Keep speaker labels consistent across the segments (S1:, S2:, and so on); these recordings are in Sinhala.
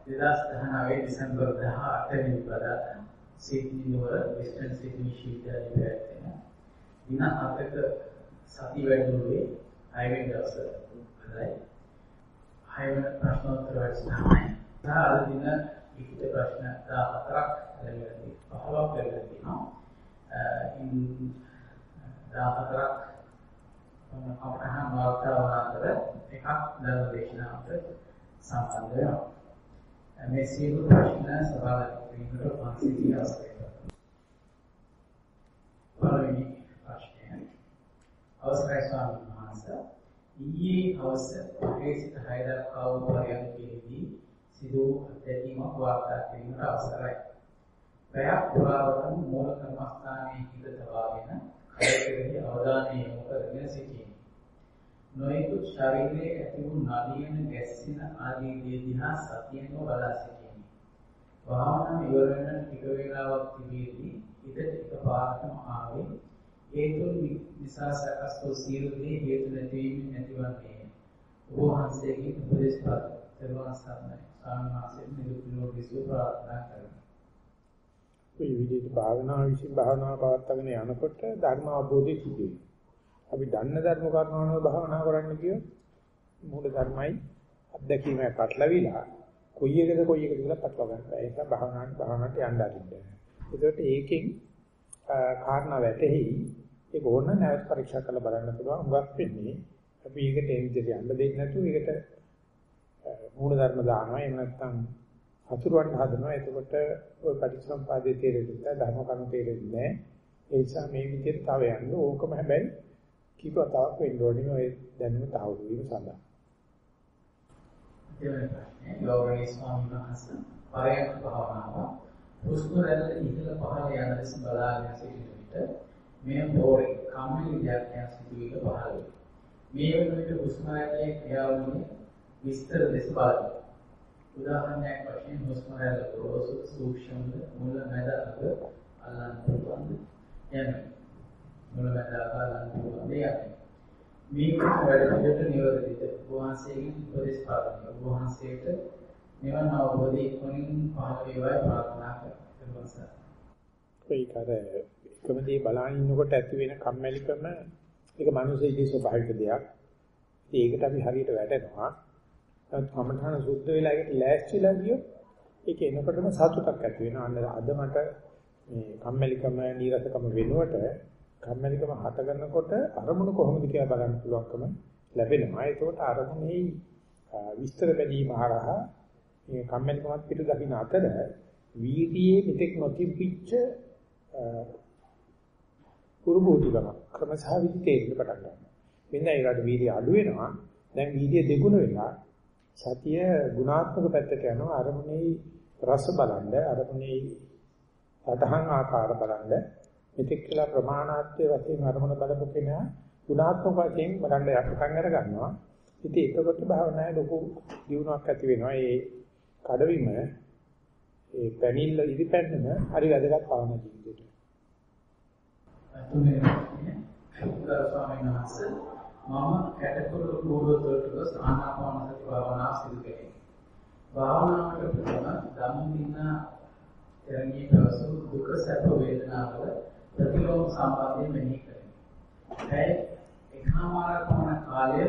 S1: 2019 දෙසැම්බර් 18 වෙනිදා සිඩ්නි නුවර වෙස්ටර්න් සිඩ්නි විශ්වවිද්‍යාලයේ පැවැත්වෙන දින 7ක සති වැඩමුළුවේ 6 වෙනි දවසේ හදයි 6 වෙනි ප්‍රශ්නෝත්තර වැඩසටහනයි. අද දින ලිඛිත ප්‍රශ්න 14ක් ලැබෙනවා 15ක් ලැබෙනවා. ඉන් 14ක් අපහාම වාර්තාවන අතර එකක් ධර්ම දේශනාවට සම්බන්ධ වෙනවා. මේ සියලු ප්‍රශ්න සභාවට පන්සිදී අවශ්‍යයි. පළවෙනි ප්‍රශ්නය. අවසරයි ස්වාමීන් වහන්සේ. ඊයේ හවස 5 සිට 6 දක්වා වූ පරියන්කේදී සිදු අත්දැකීමක් වාර්තා කිරීමට අවසරයි. පැයක් පුරාවටම මූල කර්මස්ථානයේ හිත තබාගෙන කය කෙරෙහි අවධානය යොමු කරගෙන සිටීම. නොයෙකුත් ශරීරයේ ඇති වූ නලියන ගැස්සෙන ආදී දේ දිහා සතියෙන්ම බලා සිටීම. භාවනාව ඉවර වෙන ටික වේලාවක් තිබීදී හිතට එකපාරටම ආවේ හේතු නිසා සකස් වූ සියලු දේ හේතු නැතිවීම නැතිවන්නේ. ඔබ වහන්සේගේ උපදේශ පද දරුවන් සරණයි. ස්වාමීන් වහන්සේ නිරුක්තිලෝකී සුව ප්‍රාර්ථනා කරමි.
S2: මේ විදිහට භාවනාව පවත්වාගෙන යනකොට ධර්ම අවබෝධය සිදුවේ. අපි දන්න ධර්ම කරුණාවන භාවනා කරන්න කියොත් මූල ධර්මයි අත්දැකීමයි පටලවිලා කොයි එකද කියලා පටලවා ගන්න බෑ. ඒක භාවනාවට යන්න අරින්න. ඒකට ඒකෙන් කාරණා වැටෙහි ඒක ඕන නැවත පරීක්ෂා කරලා බලන්න පුළුවන්. උගක් වෙන්නේ අපි ඒකට ඒ විදිහට යන්න දෙන්නේ නැතුව ඒකට මූල ධර්ම දානවා. එහෙම නැත්නම් හතුරුවන්ට හදනවා. එතකොට ඔය පටිච්චසමුප්පාදයේ තේරෙන්නේ නැහැ, ධර්ම කරුණු තේරෙන්නේ නැහැ. ඒ නිසා මේ විදිහට තව යන්න ඕකම හැබැයි කීපතාවක් වෙන්න ඕනේ ඔය දැනුම තහවුරු වීම සඳහා.
S1: දෙවැනි ප්‍රශ්නේ ගෞරවනීය ස්වාමීන් වහන්සේ පරයන්ක භාවනාව හුස්ම රැල්ල ඉහළ පහළ යන ලෙස බලාගෙන සිටින විට මේ බෝරේ කම්මැලි දෙයක් යන සිදුවිල්ල පහළ වේ. මේ වන විට හුස්ම රැල්ලේ ක්‍රියාවලිය විස්තර ලෙස බලන්න. උදාහරණයක් වශයෙන් හුස්ම රැල්ල ගොරෝසු සූක්ෂමද මුල මැද අග අල්ලන්න පුළුවන්ද යන මුල මැද අග අල්ලන්න පුළුවන්ද යන මේ වැඩ පිළිවෙලට නිවැරදිද වහන්සේගෙන් උපදෙස් පාදනය වහන්සේට නිවන අවබෝධය කොනින් පහළ වේවායි ප්‍රාර්ථනා කරනවා.
S2: ඒකද එකමදී බලන ඉන්නකොට ඇති වෙන කම්මැලිකම ඒක මිනිස්සෙගේ ස්වභාවික දෙයක්. ඒකට අපි හරියට වැටෙනවා. කමඨාන සුද්ධ වෙලා ඒකට ලෑස්තිලා ගියොත් ඒක එනකොටම සතුටක් ඇති වෙනවා. අද මට මේ කම්මැලිකම නීරසකම වෙනුවට කම්මැලිකම හත ගන්නකොට අරමුණ කොහොමද කියලා බලන්න පුළුවන්කම ලැබෙනවා. ඒකට අරමුණේ විස්තර බැලීම හරහා මේ කම්මැලිකමත් පිට දකින්න අතර වීර්යයේ මෙතෙක් නොතිබිච්ච කුරුබෝධිකම ක්‍රමසහ විදි තේරෙන්න පටන් ගන්නවා. මෙන්න ඒකට වීර්යය අඩු වෙනවා. දැන් වීර්යය දෙගුණ වෙලා සතිය ගුණාත්මක පැත්තට යනවා. අරමුණේ රස බලන්න, අරමුණේ සතහන් ආකාර බලන්න, මෙතෙක් කියලා ප්‍රමාණාත්මක වශයෙන් අරමුණ බලපු කෙනා ගුණාත්මක වශයෙන් බලන්න යටකම් අර ගන්නවා. ඉතින් ඒකකොට භාවනාවේ ලොකු දියුණුවක් ඇති වෙනවා. ඒ කඩවීම, ඒ පැනිල්ල ඉදිපැන්නම හරි වැදගත් භාවනා ජීවිතයට.
S1: අතුනේ ස්වාමීන් වහන්සේ මම කැටකොළ පූර්වතලට ගොස් ආනාපාන සති භාවනාව සිදු කෙරේ. භාවනාවට ප්‍රථම ධම්මිනා තරණී ප්‍රසු දුක සැප වේදනාවල ප්‍රතිලෝම සම්බන්ධයෙන් මෙහි කරමි. ඒ එකමාර පමණ කාලය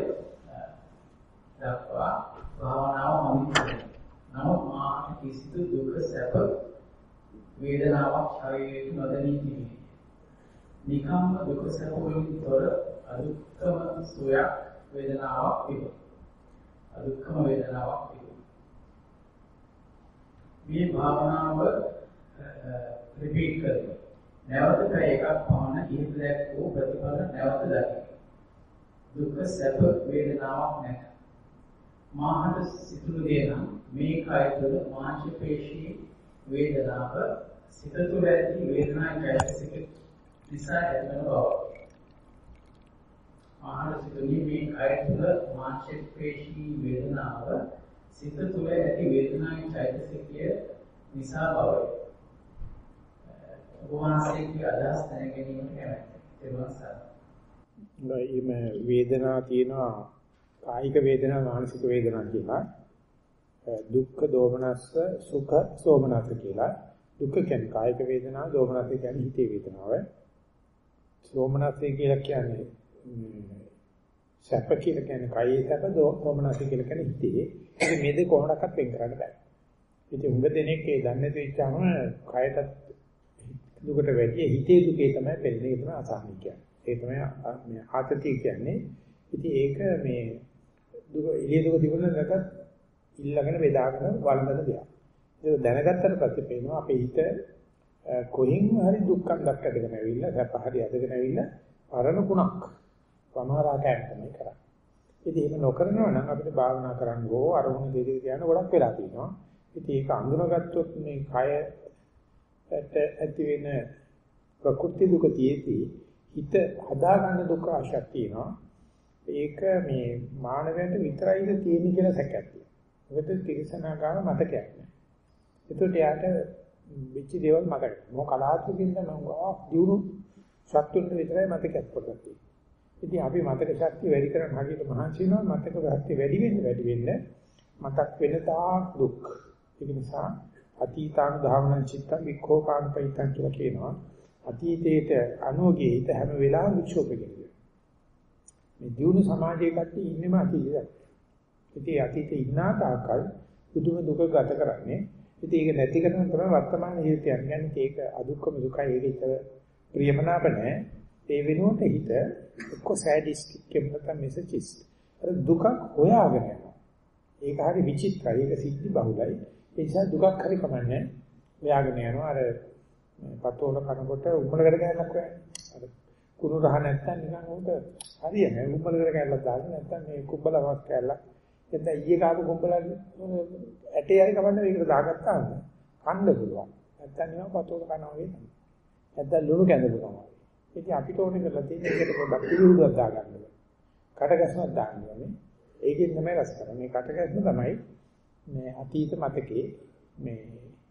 S1: දක්වා භාවනාව මම කරමි. නමුත් මාට කිසිදු දුක සැප වේදනාවක් ශරීරයේ නොදැනී තිබේ. නිකම්ම දුක සැප වලින් තොර අදුක්කම සුවයක් වේදනාවක් තිබේ. අදුක්කම වේදනාවක් තිබේ. මේ භාවනාව රිපීට් කරමි. නැවත පැය එකක් පමණ ඉහළදැක් වූ ප්‍රතිඵල නැවත දකිමි. දුක සැප වේදනාවක් නැත. මාහට සිතුණු දේ නම් මේ කය තුළ මාංශ පේශී වේදනාව සිත තුළ ඇති වේදනාවේ චෛතසික නිසා ඇතිවන බව. මාහට සිතුණේ මේ කය තුළ මාංශ පේශී වේදනාව සිත තුළ ඇති වේදනාවේ චෛතසිකය නිසා බවයි. වහන්සේගේ අදහස් දැන ගැනීමට කැමැත්තයි. ඒ
S2: වේදනා තියෙනවා කායික වේදනා මානසික වේදනා කියලා. දුක්ඛ දෝමනස්ස සුඛ සෝමනස්ස කියලා. දුක්ඛ කියන්නේ කායික වේදනාව, දෝමනස්ස කියන්නේ හිතේ වේදනාව. සෝමනස්ස කියලා කියන්නේ සැප කියලා කියන්නේ කායේ සැප, දෝමනස්ස කියලා කියන්නේ හිතේ. ඉතින් මේ දෙක කොහොමඩක්වත් වෙන් කරන්න බෑ. ඉතින් උඟ දෙනෙක් ඒ දන්නේ තේච්චාම කායයට දුකට වැඩි හිතේ දුකේ තමයි පෙළෙන්නේ කියන අසහනය කියන්නේ. ඒ තමයි මේ ආතතිය කියන්නේ. ඉතින් ඒක මේ දුක එළිය දුක තිබුණා නැත්නම් ඉල්ලගෙන බෙදාගෙන වළඳන දෙයක්. ඒක දැනගත්තට පස්සේ පේනවා අපේ හිත කොහෙන් හරි දුක්ඛක් දැක්කගෙන ඇවිල්ලා සැප හරි අදගෙන ඇවිල්ලා පරණ කුණක් වමාරාකයන් තමයි කරන්නේ. ඉතින් එහෙම නොකරනවා නම් අපිට භාවනා කරන්න ඕ අරමුණු දෙකේ කියන ගොඩක් වෙලා තියෙනවා. ඉතින් ඒක අඳුනගත්තොත් මේ කයට ඇති වෙන ප්‍රකෘති දුක තියෙති හිත හදාගන්න දුක ආශක් තියෙනවා. ඒක මේ මානවයන්ට විතරයිද තියෙන්නේ කියලා සැකයක් තියෙනවා. මොකද තිරසනාගාම මතකයක් නැහැ. ඒකට යාට වෙච්ච දේවල් මතකයි. මොක කලාතුරකින් නම් දියුණු සත්තුන්ට විතරයි මතකයක් පොතක් තියෙන්නේ. ඉතින් අපි මතක ශක්තිය වැඩි කරන හැටියට මහන්සි වෙනවා. මතක ශක්තිය වැඩි වෙන්න මතක් වෙන තාක් දුක්. ඒක නිසා අතීතාන ධාවනං චිත්තං වික්ඛෝපාන්පයිතං කියලා කියනවා. අතීතයේට අනුගිය හිත හැම වෙලාවෙම වික්ෂෝපෙකින්. මේ දියුණු සමාජයේ කට්ටිය ඉන්නේම අතීතයයි. ඉතින් අතීතේ ඉන්නා තාකල් පුදුම දුක ගත කරන්නේ. ඉතින් ඒක නැති කරන තමයි වර්තමාන ජීවිතය කියන්නේ. ඒක අදුක්කම දුකයි. ඒක ඉතල ප්‍රියමනාප නැහැ. ඒ වෙනුවට හිත එක්ක සෑඩිස්ටික් කෙනෙක්ට මෙසේජස්. අර දුක හොයාගෙන යනවා. ඒක හරි විචිත්‍රයි. ඒක සිද්ධි බහුලයි. ඒ නිසා දුකක් හරි කමන්නේ. හොයාගෙන යනවා. අර පතෝල කනකොට උම්මලකට ගෑනක් හොයන්නේ. අර කුණු රහ නැත්තම් නිකන් උන්ට හරියන්නේ. උම්මලකට ගෑනක් දාගෙන නැත්තම් මේ කුඹලවක් කෑල්ලක්. එතන ඊයේ කාපු කුඹලක් ඇටේ හරි කමන්නේ මේකට දාගත්තාම කන්න පුළුවන්. නැත්තම් නිකන් පතෝල කනවා වගේ තමයි. නැත්තම් ලුණු කැඳපුවා. ඉතින් අපිට ඕනේ කරලා තියෙන්නේ ඒකට පොඩ්ඩක් පිළිහුඩක් දාගන්න ඕනේ. කටගැස්මක් දාන්න ඕනේ. ඒකෙන් තමයි රස කරන්නේ. මේ කටගැස්ම තමයි මේ අතීත මතකේ මේ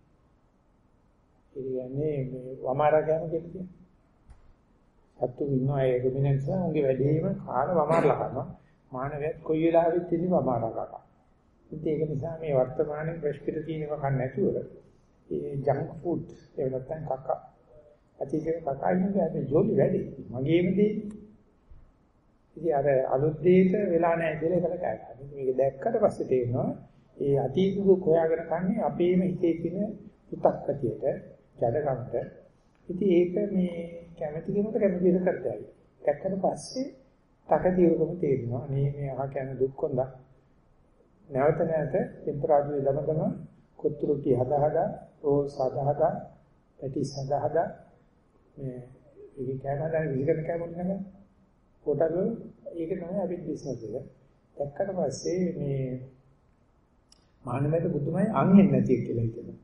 S2: කියන්නේ මේ වමාරා ගෑම කියන්නේ. අතු ඉන්නවා ඒ රුමිනන්ස් උන්ගේ වැඩේම කාල වමාරලා කරනවා. මානවයත් කොයි වෙලාවෙත් ඉන්නේ වමාරා කරා. ඉතින් ඒක නිසා මේ වර්තමානයේ බ්‍රෙෂ් පිට තියෙනව කන්න නැතුව ඒ ජංක් ෆුඩ් ඒ නැත්තම් කක්ක අතීතේ කකා ඉන්නේ අපි ජොලි වැඩි. මගේම දේ. ඉතින් අර අලුත් දෙයක වෙලා නැහැ කියලා ඒකට කෑ ගන්න. මේක දැක්කට පස්සේ තේරෙනවා ඒ අතීත දුක හොයාගෙන කන්නේ අපේම හිතේ තියෙන පුතක්කතියට, ජඩකමට. ඉතින් ඒක මේ කැමැති කෙනෙකුට කැමැති විදිහට කරතයි. දැක්කට පස්සේ තකතියකම තේරෙනවා. මේ අහ කියන දුක් කොන්ද නැවත නැවත ටෙම්පරාදුවේ දමදම කොත්තුරුටි හදා රෝල් සාදා පැටිස් හදා මේ ඒක කෑමදාන විදිහට කෑමොත් නේද? කොටද ඒක තමයි අපි බිස්නස් එක. දැක්කට පස්සේ මේ මානවයට බුදුමයි අංගෙන් නැති කියලා හිතෙනවා.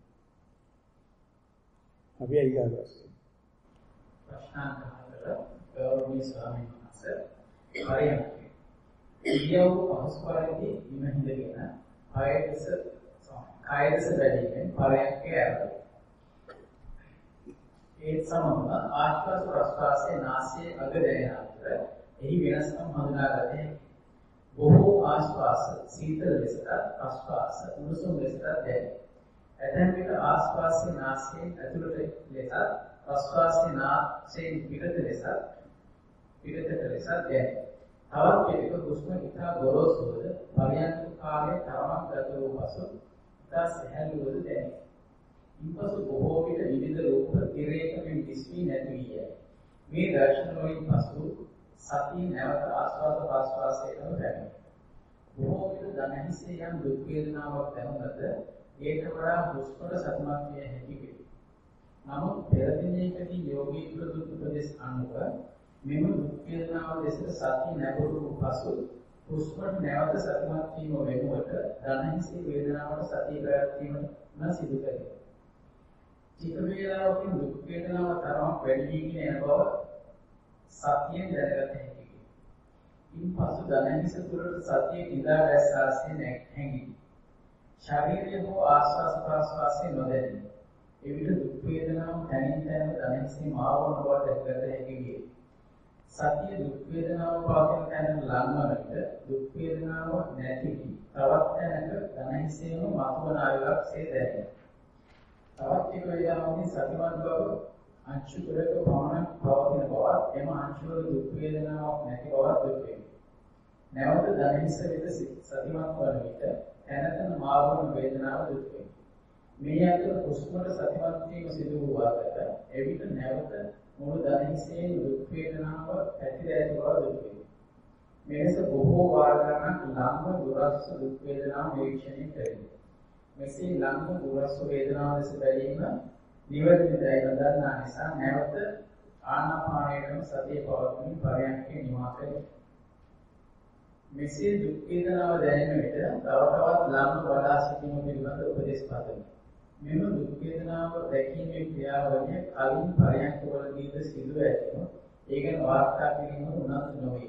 S2: අපි අයියාගස්.
S1: ප්‍රශ්නාන්තර ගෞරවනීය ස්වාමීන් වහන්සේ හරියට. ඉරියව් පහසුකරදී ඉමහිඳගෙන කායදස බැලීමෙන් පරයන්කේ ආරම්භ. ඒ සමග ආශ්වාස ප්‍රශ්වාසයේ නාසයේ අග දැනෙන අතර එහි වෙනස්කම් හඳුනාගත හැකියි. බොහෝ ආශ්වාස සීතල ලෙසට ප්‍රශ්වාස උණුසුම් ලෙසට දැනේ. ඇතැම් විට ආශ්වාසයේ නාසයෙන් ඇතුළට ලෙස ප්‍රශ්වාසයේ නාසයෙන් පිටත ලෙස දැනේ. තවත් විටක හුස්ම ඉතා ගොරෝසුවද පරයන්ක කාලයේ තරමක් ගත වූ පසු ඉතා සැහැල්ලුවද දැනේ. ඉන්පසු බොහෝ විට විවිධ රූප තිරයකින් දිස්වී නැති වී යයි. මේ දර්ශන වලින් පසු සතිය නැවත ආස්වාද ප්‍රාස්වාසයටම පැමිණේ. බොහෝ විට දැනෙහිසේ යම් දුක් වේදනාවක් දැනුණද ඒකට වඩා හුස්මට සතුටුමත් විය හැකි වේ. නමුත් පෙර දිනයකදී යෝගී දුක් උපදේශ අනුව මෙම දුක් වේදනාව දෙසට සතිය නැඹුරු පසු හුස්මට නැවත සතුටුමත් වීම වෙනුවට දැනෙහිසේ වේදනාවට සතිය පැවැත්වීම සිදු කරේ. චිත්ත වේලාවකින් දුක් වේදනාව තරමක් වැඩි වීගෙන යන බව සතියෙන් දැනගත හැකියි. ඉන්පසු දැනෙහිස තුළට සතිය ඉඳා දැස්සාසේ හැඟි. ශරීරයේ හෝ ආස්වාස් ප්‍රාස්වාසයේ නොදැනේ. එවිට දුක් වේදනාව තනින් තනම දැනෙහිසේ මාවන බව දැකගත හැකි වේ. සතිය දුක් වේදනාව පවතින තැන ලංවන විට දුක් වේදනාව නැති වී තවත් තැනක ධනහිසේම මතුවන ආයුක්සේ දැනේ. තවත් එක වේලාවකින් සතිමත් බව අංශු කරක පමණක් පවතින බවත් එම අංශු වල දුක් වේදනාවක් නැති බවත් දුක් වේ. නැවත ධනහිස වෙත සතිමත් වන විට තැනතන මාර්ගන වේදනාව දුක් වේ. මේ අතර කුස්මර සතිමත් වීම සිදු වූ අතර එවිට නැවත මුළු ධනහිසේ දුක් වේදනාව ඇතිර ඇති බව දුක් වේ. මෙලෙස බොහෝ වාර ගණනක් ලම්ම දුරස්ස දුක් වේදනාව නිරීක්ෂණය කෙරේ. මෙසේ ලම්ම දුරස්ස වේදනාව දැස බැලීම නිවැරදිදයි නොදන්නා නිසා නැවත ආනාපානයටම සතිය පවත්වමින් පරයන්කේ නිමා කෙරේ. මෙසේ දුක් වේදනාව දැනෙන විට තව තවත් ලම්ම බලා සිටීම පිළිබඳ උපදෙස් පතමි. මෙම දුක් වේදනාව දැකීමේ ක්‍රියාවලිය කලින් පරයන්කවලදීද සිදු ඇතිව ඒ ගැන වාර්තා කිරීම උනන්දු නොවේ.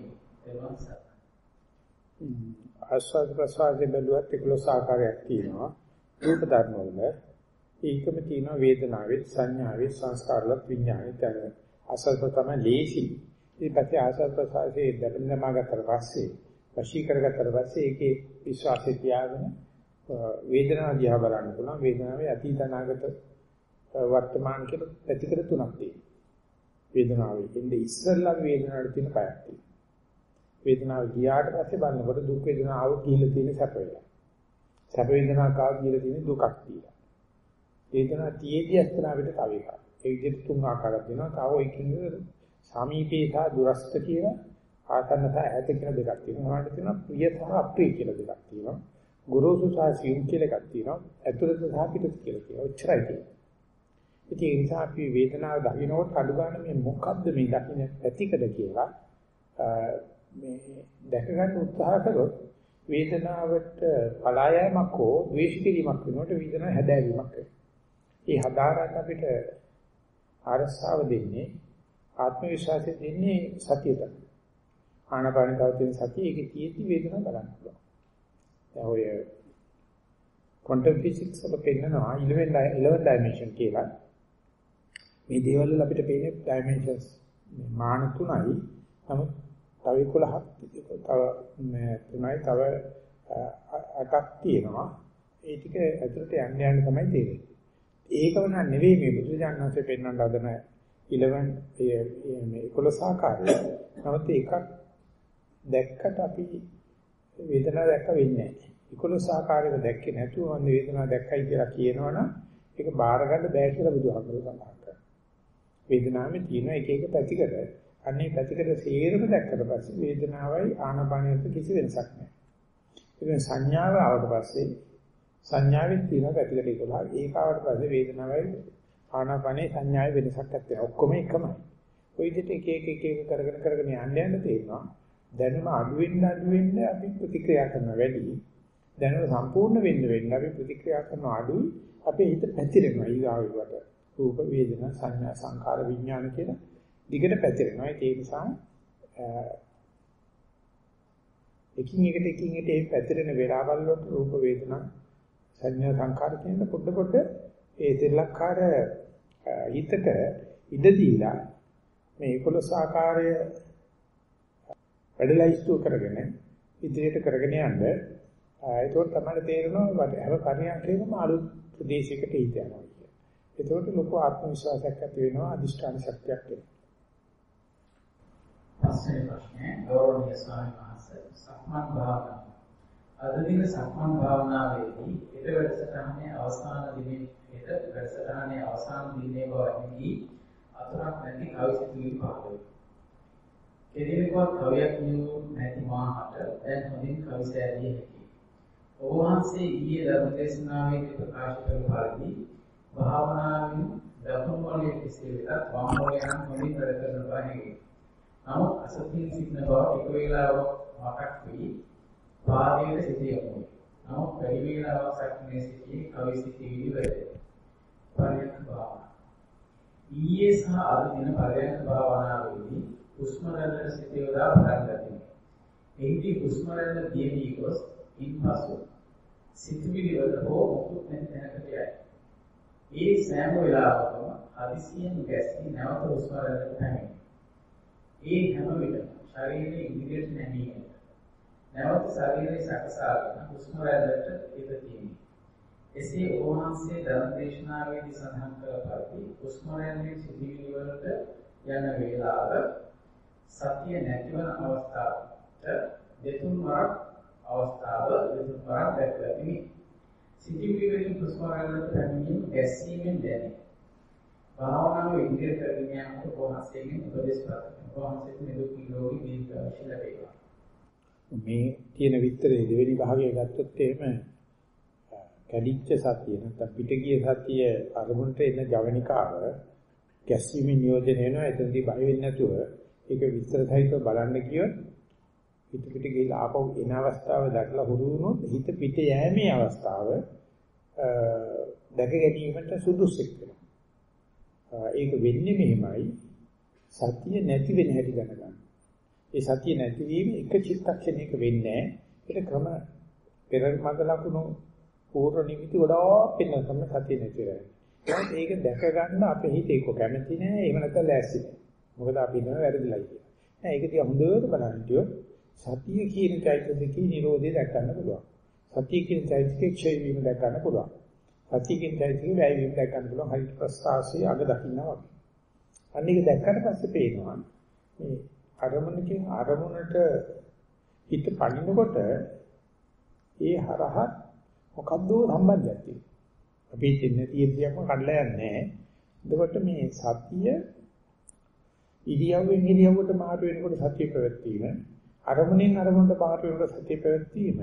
S2: ආස්වාද ප්‍රසආදයේ බැලුවත් 11 ආකාරයක් තියෙනවා. රූප ධර්ම වල ඒකම තියෙනවා වේදනාවේ සංඥාවේ සංස්කාරවල විඥානයේ තන ආස්වාද තමයි ලේසි. ඊට පස්සේ ආස්වාද ප්‍රසආදයේ දැනෙන්නම ගත්තට පස්සේ වශී කරගත්තට පස්සේ ඒකේ විශ්වාසය තියාගෙන වේදනාව දිහා බලන්න පුළුවන්. වේදනාවේ අතීත අනාගත වර්තමාන කියලා පැතිකඩ තුනක් තියෙනවා. වේදනාවේ ඉන්නේ ඉස්සෙල්ලා වේදනාවට තියෙන පැයක් තියෙනවා. වේදනාව ගියාට පස්සේ බලනකොට දුක් වේදනාව ගිහිල්ලා තියෙන සැප වේදනා. සැප වේදනාව කාව ගිහිල්ලා තියෙන දුකක් තියෙනවා. වේදනාව තියේදී අස්තනාවෙට තව එකක්. ඒ විදිහට තුන් ආකාරයක් වෙනවා. තව එකකින් සමීපේ සහ දුරස්ත කියලා ආසන්න සහ ඈත කියලා දෙකක් තියෙනවා. මොනවද තියෙනවා? ප්‍රිය සහ අප්‍රිය කියලා දෙකක් තියෙනවා. ගුරුසු සහ සියුම් කියලා එකක් තියෙනවා. ඇතුළත සහ පිටත කියලා තියෙනවා. ඔච්චරයි තියෙන්නේ. ඉතින් ඒ නිසා අපි වේදනාව දකින්නකොට අඩු ගන්න මේ මොකද්ද මේ දකින්න පැතිකඩ කියලා මේ දැක ගන්න උත්සාහ කරොත් වේදනාවට පලායමක් හෝ ද්වේෂ කිරීමක් වෙනකොට වේදනාව හැදෑරීමක් වෙනවා. ඒ හදාරන්න අපිට ආරස්සාව දෙන්නේ ආත්ම විශ්වාසය දෙන්නේ සතියට. ආනාපානකව තියෙන සතිය ඒකේ තියෙද්දි වේදනාව බලන්න පුළුවන්. දැන් ඔය ක්වොන්ටම් ෆිසික්ස් වල පෙන්නනවා 11 dimension කියලා. මේ දේවල් වල අපිට පේන්නේ dimensions මේ මාන තුනයි. නමුත් තව 11ක් තව තුනයි තව 8ක් තියෙනවා. ඒ ටික ඇතුළට යන්න යන්න තමයි තේරෙන්නේ. ඒකම නෙවෙයි මේ බුදුජානනාංශයෙන් පෙන්වන්න හදන 11 ආකාරය. නමුත් එකක් දැක්කට අපි වේදනාව දැක්ක වෙන්නේ නැහැ. 11 ආකාරයක දැක්කේ නැතුව මම වේදනාව දැක්කයි කියලා කියනවනම් ඒක බාර ගන්න බෑ කියලා බුදුහාමුදුරුවෝ සඳහන් කරනවා. වේදනාවේ තියෙන එක එක පැතිකඩ අන්නේ පැතිකඩ සේරම දැක්කට පස්සේ වේදනාවයි ආනාපානයත් කිසි වෙනසක් නැහැ. ඒ සංඥාව ආවට පස්සේ සංඥාවෙත් තියෙන පැතිකඩ 11. ඒක ආවට පස්සේ වේදනාවයි ආනාපානේ සංඥාවේ වෙනසක් නැත්තේ. ඔක්කොම එකමයි. ඔය විදිහට එක එක කරගෙන යන්න තේරෙනවා. දැනුම අඩු වෙන්න අපි ප්‍රතික්‍රියා කරන වැඩි. දැනුම සම්පූර්ණ වෙන්න අපි ප්‍රතික්‍රියා කරන අඩුයි. අපේ හිත පැතිරෙනවා ඊගාවට. රූප වේදනා සංඥා සංකාර විඥාන කියලා දිගට පැතිරෙනවා. ඒ නිසා එකින් එකට ඒ පැතිරෙන වේලාවල් වලට රූප වේදනා සංඥා සංකාර කියන පොඩ ඒ දෙලක්කාර හිතට ඉඩ දීලා මේ 11 ආකාරය වැඩලයිස්තු කරගෙන ඉදිරියට කරගෙන යන්න ඒකෝට තමයි තේරෙනවා හැම පරිණාමයකම අලුත් ප්‍රදේශයකට හිත යනවා කියන්නේ. ඒකෝට ලොකු ආත්ම විශ්වාසයක් ඇති වෙනවා අදිෂ්ඨාන ශක්තියක් එනවා.
S1: පස්සේ ප්‍රශ්නේ ගෞරවනීය ස්වාමීන් වහන්සේ සක්මන් භාවනාව. අද දින සක්මන් භාවනාවේදී ඊට වැඩසටහනේ අවසාන දිනේ බවදී අතුරක් නැති කවිසිතුවිලි පහළ කෙරෙහිවත් කවියක් කියු නැති මාහට දැන් හොඳින් කවි සෑදිය හැකියි. ඔබ වහන්සේ ඊයේ ධර්ම දේශනාවේදී ප්‍රකාශ කළ පරිදි භාවනාවෙන් දකුණු මොළයේ කෙසේ වෙතත් වම් මොළය නම් හොඳින් වැඩ කරන බව හැඟේ. නමුත් අසතින් සිටින බව එක වේලාවක් මතක් වී පාදයේ සිටිය යුතුයි. නමුත් වැඩි වේලාවක් සක්මනේ සිටී කවි සිටිවිලි වැඩේ. පරියන්ක භාවනාව. ඊයේ සහ අද දින පරියන්ක භාවනාවේදී හුස්ම රැල්ල සිටියදා පටන් ගන්නවා. එහිදී හුස්ම රැල්ල දියවි ගොස් ඉන්පසු සිටිවිලි වල හෝ මුකුත් නැති තැනකට යයි. ඒ සෑම වෙලාවකම හදිසියෙන් ගැස්සී නැවත හුස්ම රැල්ලට පැමිණේ. ඒ හැම විටම ශරීරයේ ඉදිරියට නැමීම. නැවත ශරීරයේ සකසාගෙන හුස්ම රැල්ලට හිත තීමි. එසේ ඕනන්සේ ධර්ම දේශනාවේදී සඳහන් කළ පරිදි හුස්ම රැල්ලේ සිටිවිලි වලට යන වේලාව සතිය නැතිවන අවස්ථාවට දෙතුන් වරක් දැක්වෙමි. සිටිවිලි වලින් හුස්ම රැල්ලට පැමිණීම ගැස්සීමෙන් දැනේ. භාවනාව ඉදිරියට කරගෙන යනකොට කොහොමදකින් උපදේශ ප්‍රාර්ථනා කොහොමද නිදුක් නිරෝගී දීර්ඝායුෂ ලැබේවා.
S2: මේ තියෙන විස්තරයේ දෙවෙනි භාගය ගත්තොත් එහෙම කැඩිච්ච සතිය නැත්නම් පිටගිය සතිය අරමුණට එන ජවනිකාව ගැස්සීමේ නියෝජනය වෙනවා. එතනදී බය වෙන්නේ නැතුව ඒක විස්තර සහිතව බලන්න කියොත් පිට ගිහලා ආපහු එන අවස්ථාව දැකලා හුරු වුණොත් හිත පිට යෑමේ අවස්ථාව දැක ගැනීමට සුදුසුක් වෙනවා. ඒක වෙන්නේ මෙහෙමයි සතිය නැති වෙන හැටි දැනගන්න. ඒ සතිය නැතිවීම එක චිත්තක්ෂණයක වෙන්නේ නැහැ. ඒක ක්‍රම පෙර මඟ ලකුණු පූර්ව නිමිති ගොඩාක් වෙන තමයි සතිය නැති වෙන්නේ. ඒක දැක ගන්න අපේ හිතේ කො කැමති නැහැ. එහෙම නැත්නම් ලෑස්ති නැහැ. මොකද අපි ඉන්නව වැරදිලා කියලා. නෑ ඒක දිහා හොඳට බලන්න කිව්වොත් සතිය කියන চৈতසිකේ නිරෝධය දැක ගන්න පුළුවන්. සතිය කියන চৈতසිකේ ක්ෂය වීම දැක ගන්න පුළුවන්. සතිය කියන চৈতසිකේ වැය වීම දැක ගන්න පුළුවන්. හරි ප්‍රස්තාවසේ අග දකින්නවා වගේ. අන්න ඒක දැක්කට පස්සේ පේනවා මේ අරමුණකින් අරමුණට හිත පනිනකොට ඒ හරහා මොකද්ද සම්බන්ධයක් තියෙන්නේ. අපි ඉන්නේ තියෙන්නම කඩලා යන්නේ නැහැ. එතකොට මේ සතිය ඉරියව්වෙන් ඉරියව්වට මාරු වෙනකොට සතිය පැවැත්වීම අරමුණෙන් අරමුණට මාරු වෙනකොට සතිය පැවැත්වීම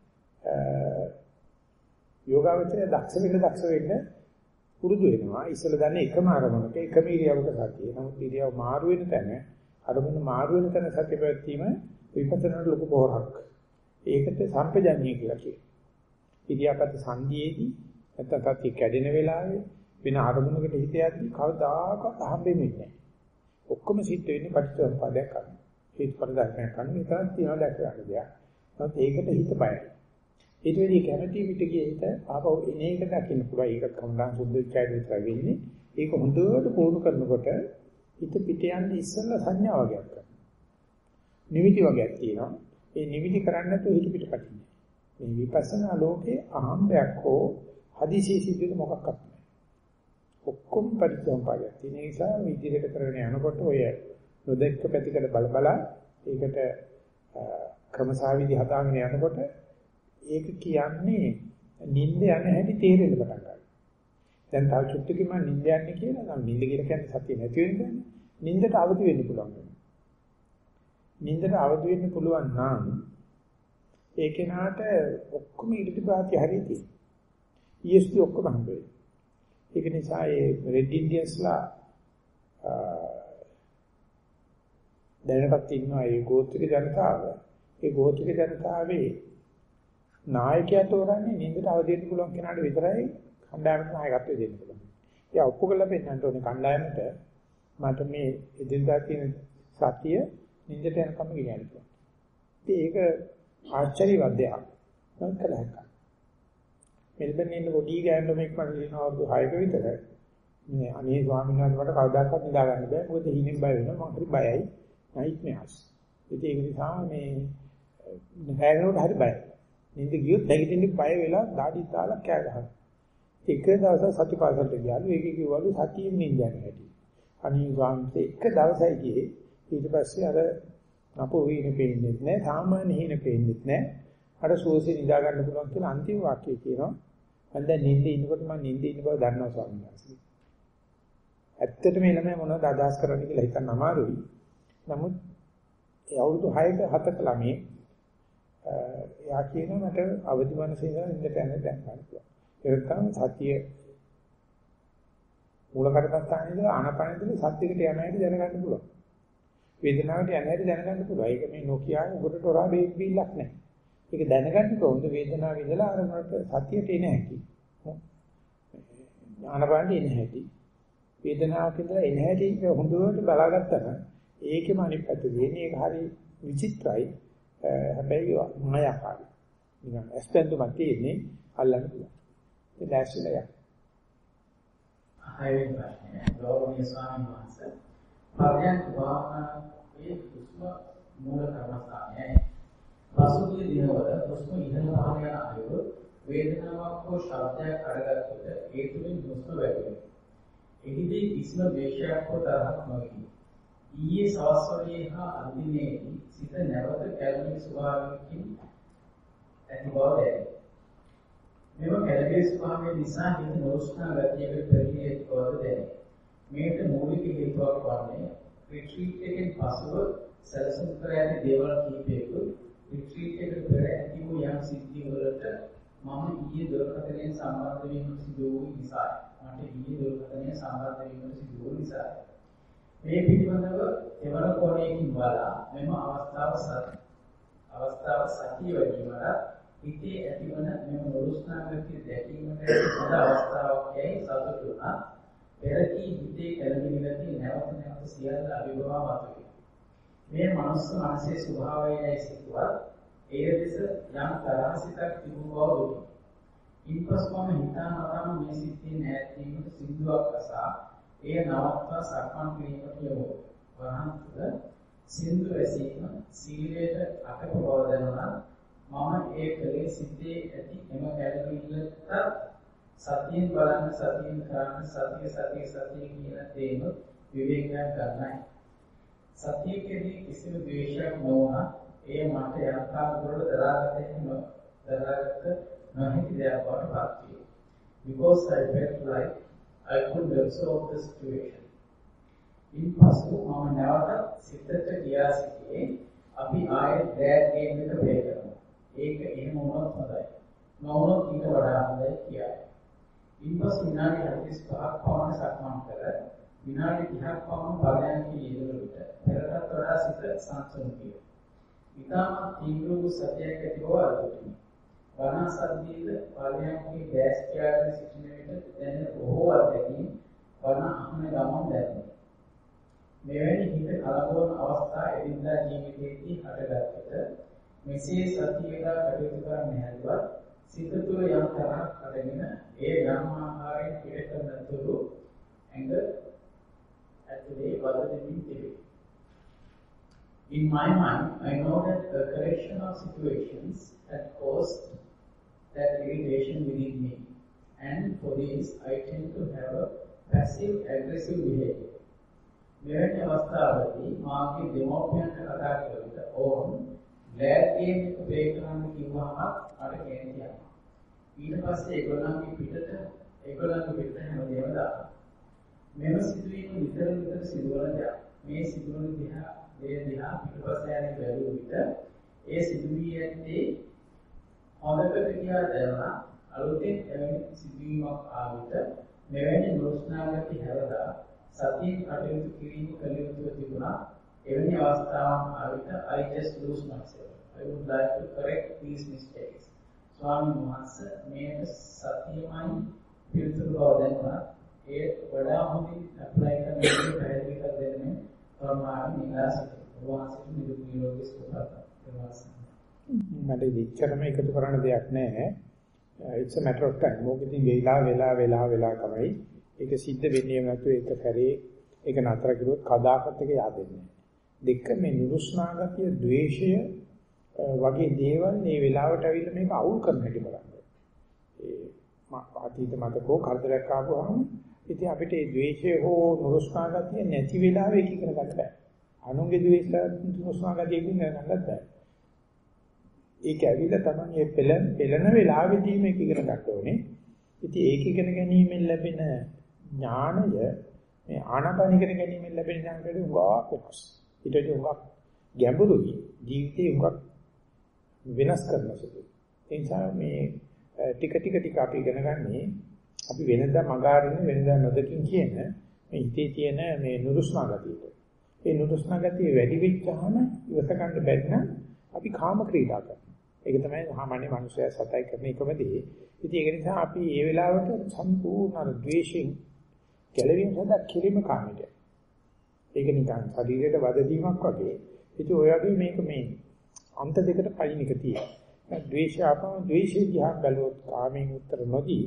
S2: යෝගාවචරය දක්ෂ වෙන්න පුරුදු වෙනවා. ඉස්සෙල්ලා දන්නේ එකම අරමුණක එකම ඉරියව්වක සතිය. නමුත් ඉරියව් මාරු වෙන තැන අරමුණ මාරු වෙන තැන සතිය පැවැත්වීම විපස්සනාට ලොකු පොහොරක්. ඒකට සම්පජඤ්ඤය කියලා කියනවා. ඉරියාපත සංදීයේදී නැත්නම් සතිය කැඩෙන වෙලාවේ වෙන අරමුණකට හිත යද්දී කවදාකවත් හම්බෙන්නේ නැහැ. ඔක්කොම සිද්ධ වෙන්නේ පටිච්චසමුප්පාදයක් කරනවා. හේතු පරිදර්ශනයක් කරනවා. ඒකත් තියනවා දැක ගන්න දෙයක්. නමුත් ඒකට හිත බයයි. ඊට වෙදී කැමැති පිට ගිය හිත ආපහු එන එක දකින්න පුළුවන්. ඒක කමඩන් සුද්ධ විචාරය විතර වෙන්නේ. ඒක හොඳට පුරුදු කරනකොට හිත පිට යන්නේ ඉස්සෙල්ලා සංඥා වගේක් කරනවා. නිමිති වගේක් තියෙනවා. ඒ නිමිති කරන්නේ නැතුව හිත පිටපතින්නේ. මේ විපස්සනා ලෝකේ අහම්බයක් හෝ හදිසි සිද්ධ මොකක්වත් නැහැ. ඔක්කොම පරිසම්පාදයක්. ඒ නිසා විදිහට කරගෙන යනකොට ඔය නොදැක්ක පැතිකඩ බලබලා ඒකට ක්‍රමසාවිදි හදාගෙන යනකොට ඒක කියන්නේ නිින්ද යන හැටි තේරෙන්න පටන් ගන්නවා. දැන් තව චුට්ටකින් මම නිින්ද යන්නේ කියලා නම් නිින්ද කියලා කියන්නේ සතිය නැති වෙන්නේ. නිින්දට අවදි වෙන්න පුළුවන්. නිින්දට අවදි වෙන්න පුළුවන් නම් ඒ කෙනාට ඔක්කොම ඉරිදි ප්‍රාති හරියදී. ESP ඔක්කොම හම්බෙයි. ඒක නිසා ඒ රෙඩ් ඉන්ඩියන්ස්ලා දැනටත් ඉන්නවා ඒ ගෝත්‍රික ජනතාව. ඒ ගෝත්‍රික ජනතාවේ නායකයා තෝරන්නේ නින්දට අවදි වෙන්න පුළුවන් කෙනාට විතරයි කණ්ඩායමට නායකත්වය දෙන්න පුළුවන්. ඒ ඔක්කොම ලැබෙන්නට ඕනේ කණ්ඩායමට මට මේ එදිනදා තියෙන සතිය නින්දට යනකම් ගෙනියන්න පුළුවන්. ඉතින් ඒක ආශ්චර්යවත් දෙයක්. මම කළා හැක්කා. මෙල්බන් ඉන්න පොඩි ගෑනු මේක මට කියනවා අවුරුදු 6ක විතර මේ අනේ ස්වාමීන් වහන්සේ මට කවදාකවත් නිදා ගන්න බෑ. මොකද හිණෙන් බය වෙනවා. මම හරි බයයි. නයිට් මෙහස්. ඉතින් ඒක නිසා මේ හැරෙනකොට හරි බයයි. නින්ද ගියොත් නැගිටින්න බය වෙලා දාඩි දාලා කෑ ගහනවා. එක දවසක් සතිපාසලට ගියාලු. ඒකේ කිව්වලු සතියෙන් නින්ද යන හැටි. අනේ ස්වාමීන් එක දවසයි ගියේ. ඊට පස්සේ අර නපුරු හිණ පෙන්නේ නැහැ. සාමාන්‍ය හිණ පෙන්නේ නැහැ. අර සෝසේ නිදා ගන්න පුළුවන් කියලා අන්තිම වාක්‍යය කියනවා. මම දැන් නිින්දේ ඉන්නකොට මම නිින්දේ ඉන්න බව දන්නවා ස්වාමීන් වහන්සේ. ඇත්තටම මේ ළමයා මොනවද අදහස් කරන්නේ කියලා හිතන්න අමාරුයි. නමුත් ඒ අවුරුදු 6ක 7ක ළමයි එයා කියනවා මට අවදි මනසේ ඉඳලා නිින්දට යන්න දැන් ගන්න පුළුවන්. ඒක තමයි සතිය මූල කර්මස්ථානයේ ඉඳලා ආනාපානෙදී සත්‍යයකට යන හැටි දැනගන්න පුළුවන්. වේදනාවට යන හැටි දැනගන්න පුළුවන්. ඒක මේ නොකියාගේ උඩට හොරා බේක් බීලක් නැහැ. ඒක දැනගන්න කොහොමද වේදනාව ඉඳලා අරමුණට සතියට එන හැටි. ආනාපානෙ එන හැටි. වේදනාවක් ඉඳලා එන හැටි හොඳට බලාගත්තම ඒකෙම අනිත් පැත්ත දෙන්නේ ඒක හරි විචිත්‍රයි. හැබැයි මායාකාරයි. නිකන් ඇස්පෙන්දුමක් තියෙන්නේ අල්ලන්න පුළුවන්. ඒ දැස්ලා යක්.
S1: හයිවෙන් ප්‍රශ්නය. ගෞරවනීය ස්වාමීන් වහන්සේ පරයන්ක භාවනාවේ ඒ හුස්ම මූල කර්මස්ථානයයි. පසුගිය දිනවල හුස්ම ඉහළ පහළ යන අයුරු වේදනාවක් හෝ ශබ්දයක් අරගත්තොත් ඒ තුළින් හුස්ම වැඩි වෙනවා. එහිදී කිසිම ද්වේෂයක් හෝ තරහක් නොවේ. ඊයේ සවස් වලේ හා අදිනේදී සිත නැවත කැළඹෙන ස්වභාවයකින් ඇති බව දැනේ. මෙම කැළඹෙන ස්වභාවය නිසා හිත නොඋස්නා ගතියකට පෙරළී ඇති බව දැනේ. මේකට මූලික හේතුවක් වන්නේ රිට්‍රීට් එකෙන් පසුව සැලසුම් කර ඇති දේවල් කිහිපයක රිට්‍රීට් එකට පෙර ඇති වූ යම් සිද්ධි වලට මම ඊයේ දුරකථනයෙන් සම්බන්ධ වීමට සිදු වූ නිසායි. මේ පිළිබඳව එවන කෝණයකින් බලලා මෙම අවස්ථාව සතිය වැඩිවීමට හිතේ ඇතිවන මෙම නුරුස්නාගතිය දැකීමට හොඳ අවස්ථාවක් යයි සතුටු වුණා. පෙරකී හිතේ කැළඹෙන ගතිය නැවත සියල්ල අභිභවා මතුවේ. මේ මනුස්ස මනසේ ස්වභාවයයි සිදුවත් ඒ දෙස යම් තරහසිතක් තිබුණ බව දුටුවා. ඉන්පසු මම හිතාමතාම මේ සිද්ධියෙන් ඈත් වීමට සින්දුවක් අසා එය නවත්වා සක්මන් කිරීමට යොමුවෙමි. වරහන් තුළ සින්දු ඇසීම සීලයට අකප බව දැනුණා. මම ඒ කලේ සිද්ධියේ ඇති එම කැළඹිල්ලට සතියෙන් බලන්න සතියෙන් කරන්න සතිය කියන තේම විවේකයක් ගන්නයි. සතියේදී කිසිම ද්වේෂයක් නොවුණා. ඒ මට යන්තා දුරට දරාගත නොහැකි දෙයක් බවට පත් විය. Because I felt like I couldn't absorb the situation. ඉන්පසු මම නැවත සිතට ගියා සිටියේ අපි ආයෙත් ඩෑඩ් ගේම් එක ප්ලේ කරනවා. ඒක එහෙම වුණොත් හොඳයි. නොවුනොත් ඊට වඩා හොඳයි කියයි. ඉන්පසු විනාඩි 45ක් පමණ සක්මන් කර විනාඩි 30ක් පමණ පරයන්කේ යෙදුණු විට පෙරටත් වඩා සිත සංසුන් විය. ඉතාමත් තීව්‍ර වූ සතියක් ඇති බව අත්දැකීමි. වනාසද්දීද පරයන්කේ දැස් පියාගෙන සිටින විට දැනෙන බොහෝ අත්දැකීම් වන අහන ගමන් දැනුනි. මෙවැනි හිත කලබලන අවස්ථා එදිනදා ජීවිතයේදී හටගත් විට මෙසේ සතියේදා කටයුතු කරන්න හැදුවත් සිත තුළ යම් තරහක් හටගෙන ඒ යම් ආකාරයෙන් පිට කරන තුරු ඇඟ ඇතුලේ වද දෙමින් තිබේ. In my mind, I know that the correction of situations had caused that irritation within me, and for this, I tend to have a passive-aggressive behavior. මෙවැනි අවස්ථාවලදී මාගේ දෙමෝපියන්ට කතා කරනකොට ඕන් ලෑබ් ගේම් එක ප්ලේ කරන්න කිව්වම අර කියන්නේ. ඊට පස්සේ ඒගොල්ලන්ගේ පිටට හැමදේම දානවා. මෙම සිදුවීම විතර සිදුවන දෙයක්. මේ සිදුවන දිහා පිටපස්සේ යන බැලුව විට ඒ සිදුවී ඇත්තේ හොඳකට කියලා දැනලා අලුතෙන් එවැනි සිදුවීමක් ආවිත මෙවැනි නුරුස්නාගති හැරලා සතියෙන් කටයුතු කිරීම කළ යුතුව තිබුණා. එවැනි අවස්ථාවක් ආවිත I just lose myself. I would like to correct these mistakes. ස්වාමීන් වහන්සේ මේක සතියමයි පිළිතුරු බව දැනුණා. ඒ වඩා හොඳින් ඇප්ලයි කරන විදිහ පැහැදිලි කර දෙන්නේ ප්‍රමාණ නිලාසිත. වාසිත නිරෝගී සුවපත්. මට ඉච්ඡරම එකතු කරන්න දෙයක් නැහැ. It's a matter of time. මොකද වෙලා තමයි ඒක සිද්ධ වෙන්නේ නැතුව ඒක කරේ ඒක නතර කරුවොත් කදාකත් එක yaadෙන්නේ. දෙක මේ නිරුස්නාගතිය, ද්වේෂය වගේ දේවල් මේ වෙලාවට ඇවිල්ලා මේක අවුල් කරන හැටි බලන්න. ඒ අතීත මතකෝ කරදරයක් ආවම ඉතින් අපිට මේ ද්වේෂය හෝ නිරුස්නාගතිය නැති වෙලාවෙ එක ඉගෙන ගන්න බෑ. අනුන්ගේ ද්වේෂ නිරුස්නාගතිය ඉගෙන ගන්නත් බෑ. ඒක ඇවිල්ලා තමයි මේ පෙළෙන වෙලාවෙදී මේක ඉගෙන ගන්න ඕනේ. ඉතින් ඒක ඉගෙන ගැනීමෙන් ලැබෙන ඥානය මේ ආනාපාන ඉගෙන ගැනීමෙන් ලැබෙන ඥානයට උගාවක් වෙනස්. ඊට උගාවක් ගැඹුරුයි ජීවිතේ උගාවක් වෙනස් කරන සුළුයි. ඒ නිසා මේ ටික අපි ඉගෙන ගන්නේ අපි වෙනදා මගාරින්න වෙනදා නොදකින් කියන මේ හිතේ තියෙන මේ නුරුස්නා ගතියට. ඒ නුරුස්නා ගතිය වැඩි වෙච්චාම ඉවස ගන්න බැරි නම් අපි කාම ක්‍රීඩා කරනවා. ඒක තමයි සාමාන්‍ය මිනිස්සයා සතයි කරන එකම දේ. ඉතින් ඒක නිසා අපි මේ වෙලාවට සම්පූර්ණ ද්වේෂයෙන් ගැලවීම සඳහා කිරීම කාමයට. ඒක නිකන් ශරීරයට වද දීමක් වගේ. ඉතින් ඔය වගේ මේක මේ අන්ත දෙකට පයින් එක තියෙනවා. ද්වේෂය අපම ද්වේෂය දිහා බැලුවොත් කාමයෙන් උත්තර නොදී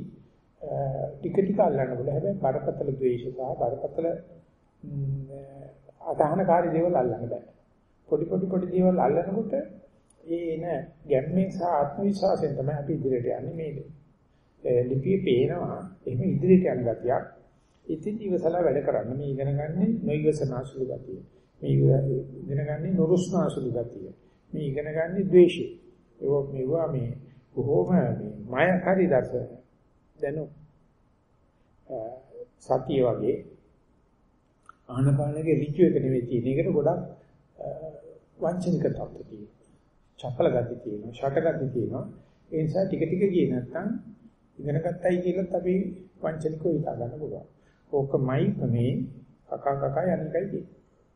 S1: ටික අල්ලන්න බෑ. හැබැයි බරපතල ද්වේෂ සහ බරපතල අසහනකාරී දේවල් අල්ලන්න බෑ.
S2: පොඩි දේවල් අල්ලනකොට ඒ එන ගැම්මෙන් සහ ආත්ම විශ්වාසයෙන් තමයි අපි ඉදිරියට යන්නේ මේක. ලිපියේ පේනවා එහෙම ඉදිරියට යන ගතියක්. ඉතින් ඉවසලා වැඩ කරන්න මේ ඉගෙන ගන්නේ නොයිවසනාසුළු ගතිය. මේ ඉගෙන ගන්නේ නොරුස්නාසුළු ගතිය. මේ ඉගෙන ගන්නේ ද්වේෂය. මේවා මේ කොහොම මේ මායාකාරී දර්ශන දැනු සතිය වගේ ආනපානගේ ඍජු එක නෙවෙයි තියෙන. ඒකට ගොඩක් වංචනික තත්ත්ව තියෙනවා. චපල ගති තියෙනවා, ෂට ගති තියෙනවා. ඒ නිසා ටික ගියේ නැත්නම් ඉගෙන ගත්තයි කියලාත් අපි වංචනිකව හිතා ගන්න පුළුවන්. ඕකමයි මේ කකා යන්නයි තියෙන්නේ.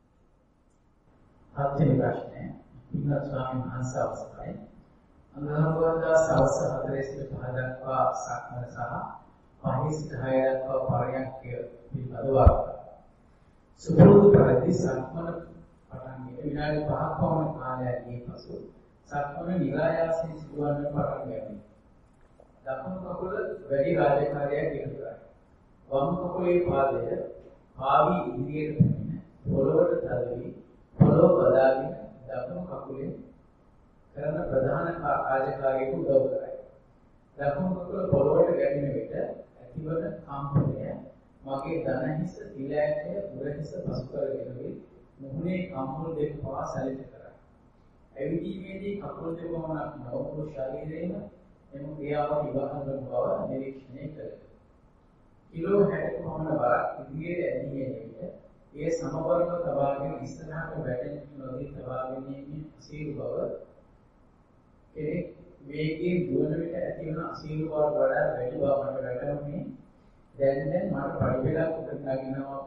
S1: හත්වෙනි ප්‍රශ්නය. ඉන්න ස්වාමීන් වහන්සේ අවසරයි. අනුරාධපුර සවස් 4 සිට 5 දක්වා සක්මන සහ 5 සිට 6 දක්වා පරයන්කය පිළිබඳව සුපුරුදු පරිදි සක්මන පටන් විනාඩි 5ක් පමණ කාලයකින් පසු සක්මන නිරායාසයෙන් සිදුවන්න පටන් ගන්නවා. දකුණු කකුල වැඩි රාජකාරියක් ඉටු කරයි. වම් කකුලේ පාදය පාවි ඉදිරියට පැමිණ පොළොවට තදවි පොළොව බදාගෙන දකුණු කකුලෙන් කරන ප්‍රධාන කාර්යකාරියට උදව් කරයි. දකුණු කකුල පොළොවට ගැටෙන විට ඇතිවන කම්පනය මගේ දන හිස, ඉලෑටය, උරහිස පසු කරගෙන මුහුණේ කම්මුල් දෙක පවා සැලෙත කරයි. ඇවිදීමේදී කකුල් දෙක වමනක් නවපුරු ශරීරයේම එම ක්‍රියාවන් ඉවහල් වන බව නිරීක්ෂණය කළේ. කිලෝ 60ක පමණ බරක් ඉදිරියට ඇදීගෙන විට ඒ සමබරව තබාගෙන ඉස්සරහට වැටෙන නොදී තබාගෙන යන්නේ අසීරු බව කෙනෙක් වේගයෙන් දුවන විට ඇතිවන අසීරු බවට වඩා වැඩි බව මට වැටහුණේ. දැන් මට පරිපලක් උඩට නගිනවා.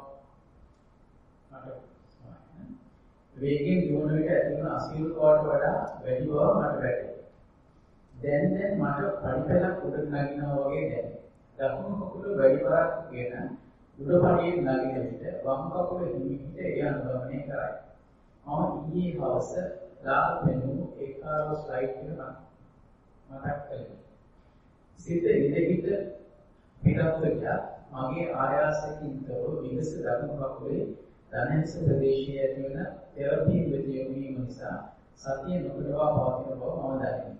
S1: වේගයෙන් දුවන විට ඇතිවන අසීරු බවට වඩා වැඩි බව මට වැටහුණා. දැන් මට පරිපලක් උඩට නගිනවා වගේ දැනෙනවා. දකුණු කකුල වැඩි බරක් ගෙන උඩපණියෙන් නගින විට වම් කකුල හිමිහිට ඒ අනුගමනය කරයි. මම ඊයේ හවස ලාභ වෙනුණු ඒකාරෝ ස්ලයිඩ් එක මතක් කළේ. සිත ඉඳහිට පිටත්වක මගේ ආයාසයෙන් තොරව විගස දකුණු කකුලේ ධනහිස ප්‍රදේශයේ ඇතිවන තෙරපි වේදීම නිසා සතිය නොකඩවා පවතින බව මම දනිමි.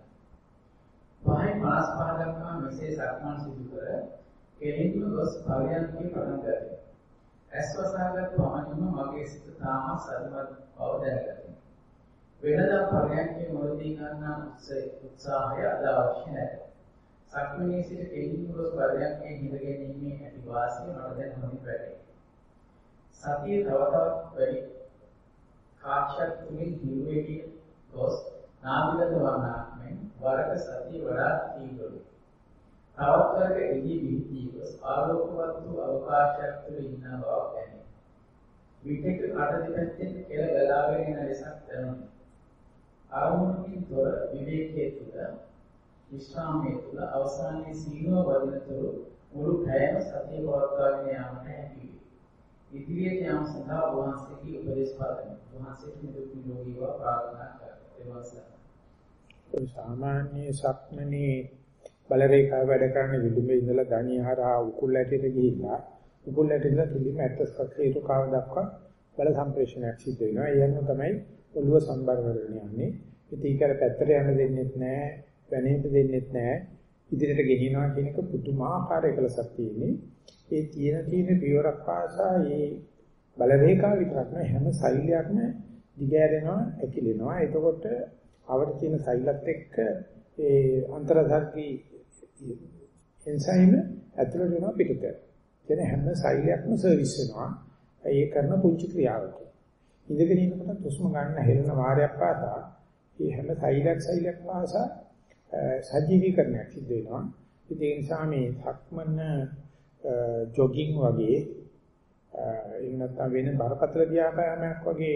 S1: 5:55 දක්වා මෙසේ සක්මන් සිදු කර කෙලින්ම ගොස් පරයන්කේ පටන් ගත්තා. ඇස්වසාගත් පමණින්ම මගේ සිත තාම සතිමත් බව දැනගත්තා. වෙනදා පරයන්කේ මොළදී ගන්නා උත්සාහය අද අවශ්‍ය නැහැ. සක්මනේ සිට කෙලින්ම ගොස් පරයන්කේ හිඳගෙන ඉන්නේ ඇති වාසිය මට දැන් හොඳින් වැටේ. සතිය තව තවත් වැඩි කාක්ෂයක් තුලින් හිරුවේදී ගොස් නාභිගත වන්නාක් මෙන් වරක සතිය වඩා තීව්‍රයි. තවත් වරක එදී විහිදී ගොස් ආලෝකවත් වූ අවකාශයක් තුළ ඉන්න බවක් දැනේ. විටක අට දෙපැත්තෙන් කෙල ගලාගෙන යන ලෙසක් දැනුනි. අරමුණකින් තොර විවේකයේ තුල විශ්‍රාමයේ තුල අවසානයේ සීනුව වදිනතුරු මුළු පැයම සතිය පවත්වාගෙන යාමට හැකි වේ. ඉදිරියට යාම සඳහා වහන්සේගේ උපදේශ පාදමි. වහන්සේට නිදුක් නිරෝගීව ප්‍රාර්ථනා කරමි.
S2: ඔය සාමාන්‍ය සක්මනේ බල රේඛාව වැඩ කරන විදුමේ ඉඳලා ධනියහරා උකුල් ඇටට ගිහිල්ලා උකුල් ඇටට තුලින්ම ඇටස්කේතු කාව දක්වා බල සම්ප්‍රේෂණයක් සිද්ධ වෙනවා. ඒ අනුව තමයි ඔළුව සම්බර කරගෙන යන්නේ. ඉතින් ඒකර පැත්තට යන්න දෙන්නෙත් නැහැ, වැනෙන්න දෙන්නෙත් නැහැ. ඉදිරියට ගෙනියනවා කියන එක පුදුමාකාර එකලසක් තියෙන්නේ. ඒ තියෙන පියවරක් පාසා මේ බල රේඛාව විතරක් නෙවෙයි හැම සෛලයක්ම දිගෑරෙනවා, ඇකිලෙනවා. එතකොට අවර තියෙන සෛලත් එක්ක ඒ අන්තරධර්ගී එන්සයිම ඇතුළට වෙනවා පිටට. කියන හැම සෛලයක්ම සර්විස් වෙනවා. ඒ කරන පුංචි ක්‍රියාවක. ඉඳගෙන ඉන්නකොට හුස්ම ගන්න හෙලන වාරයක් පාසා මේ හැම සෛලයක් පාසා සජීවීකරණයක් සිද්ධ වෙනවා. ඒ නිසා මේ සක්මන ජොගින් වගේ එහෙම නැත්නම් වෙන බරපතල ව්‍යායාමයක් වගේ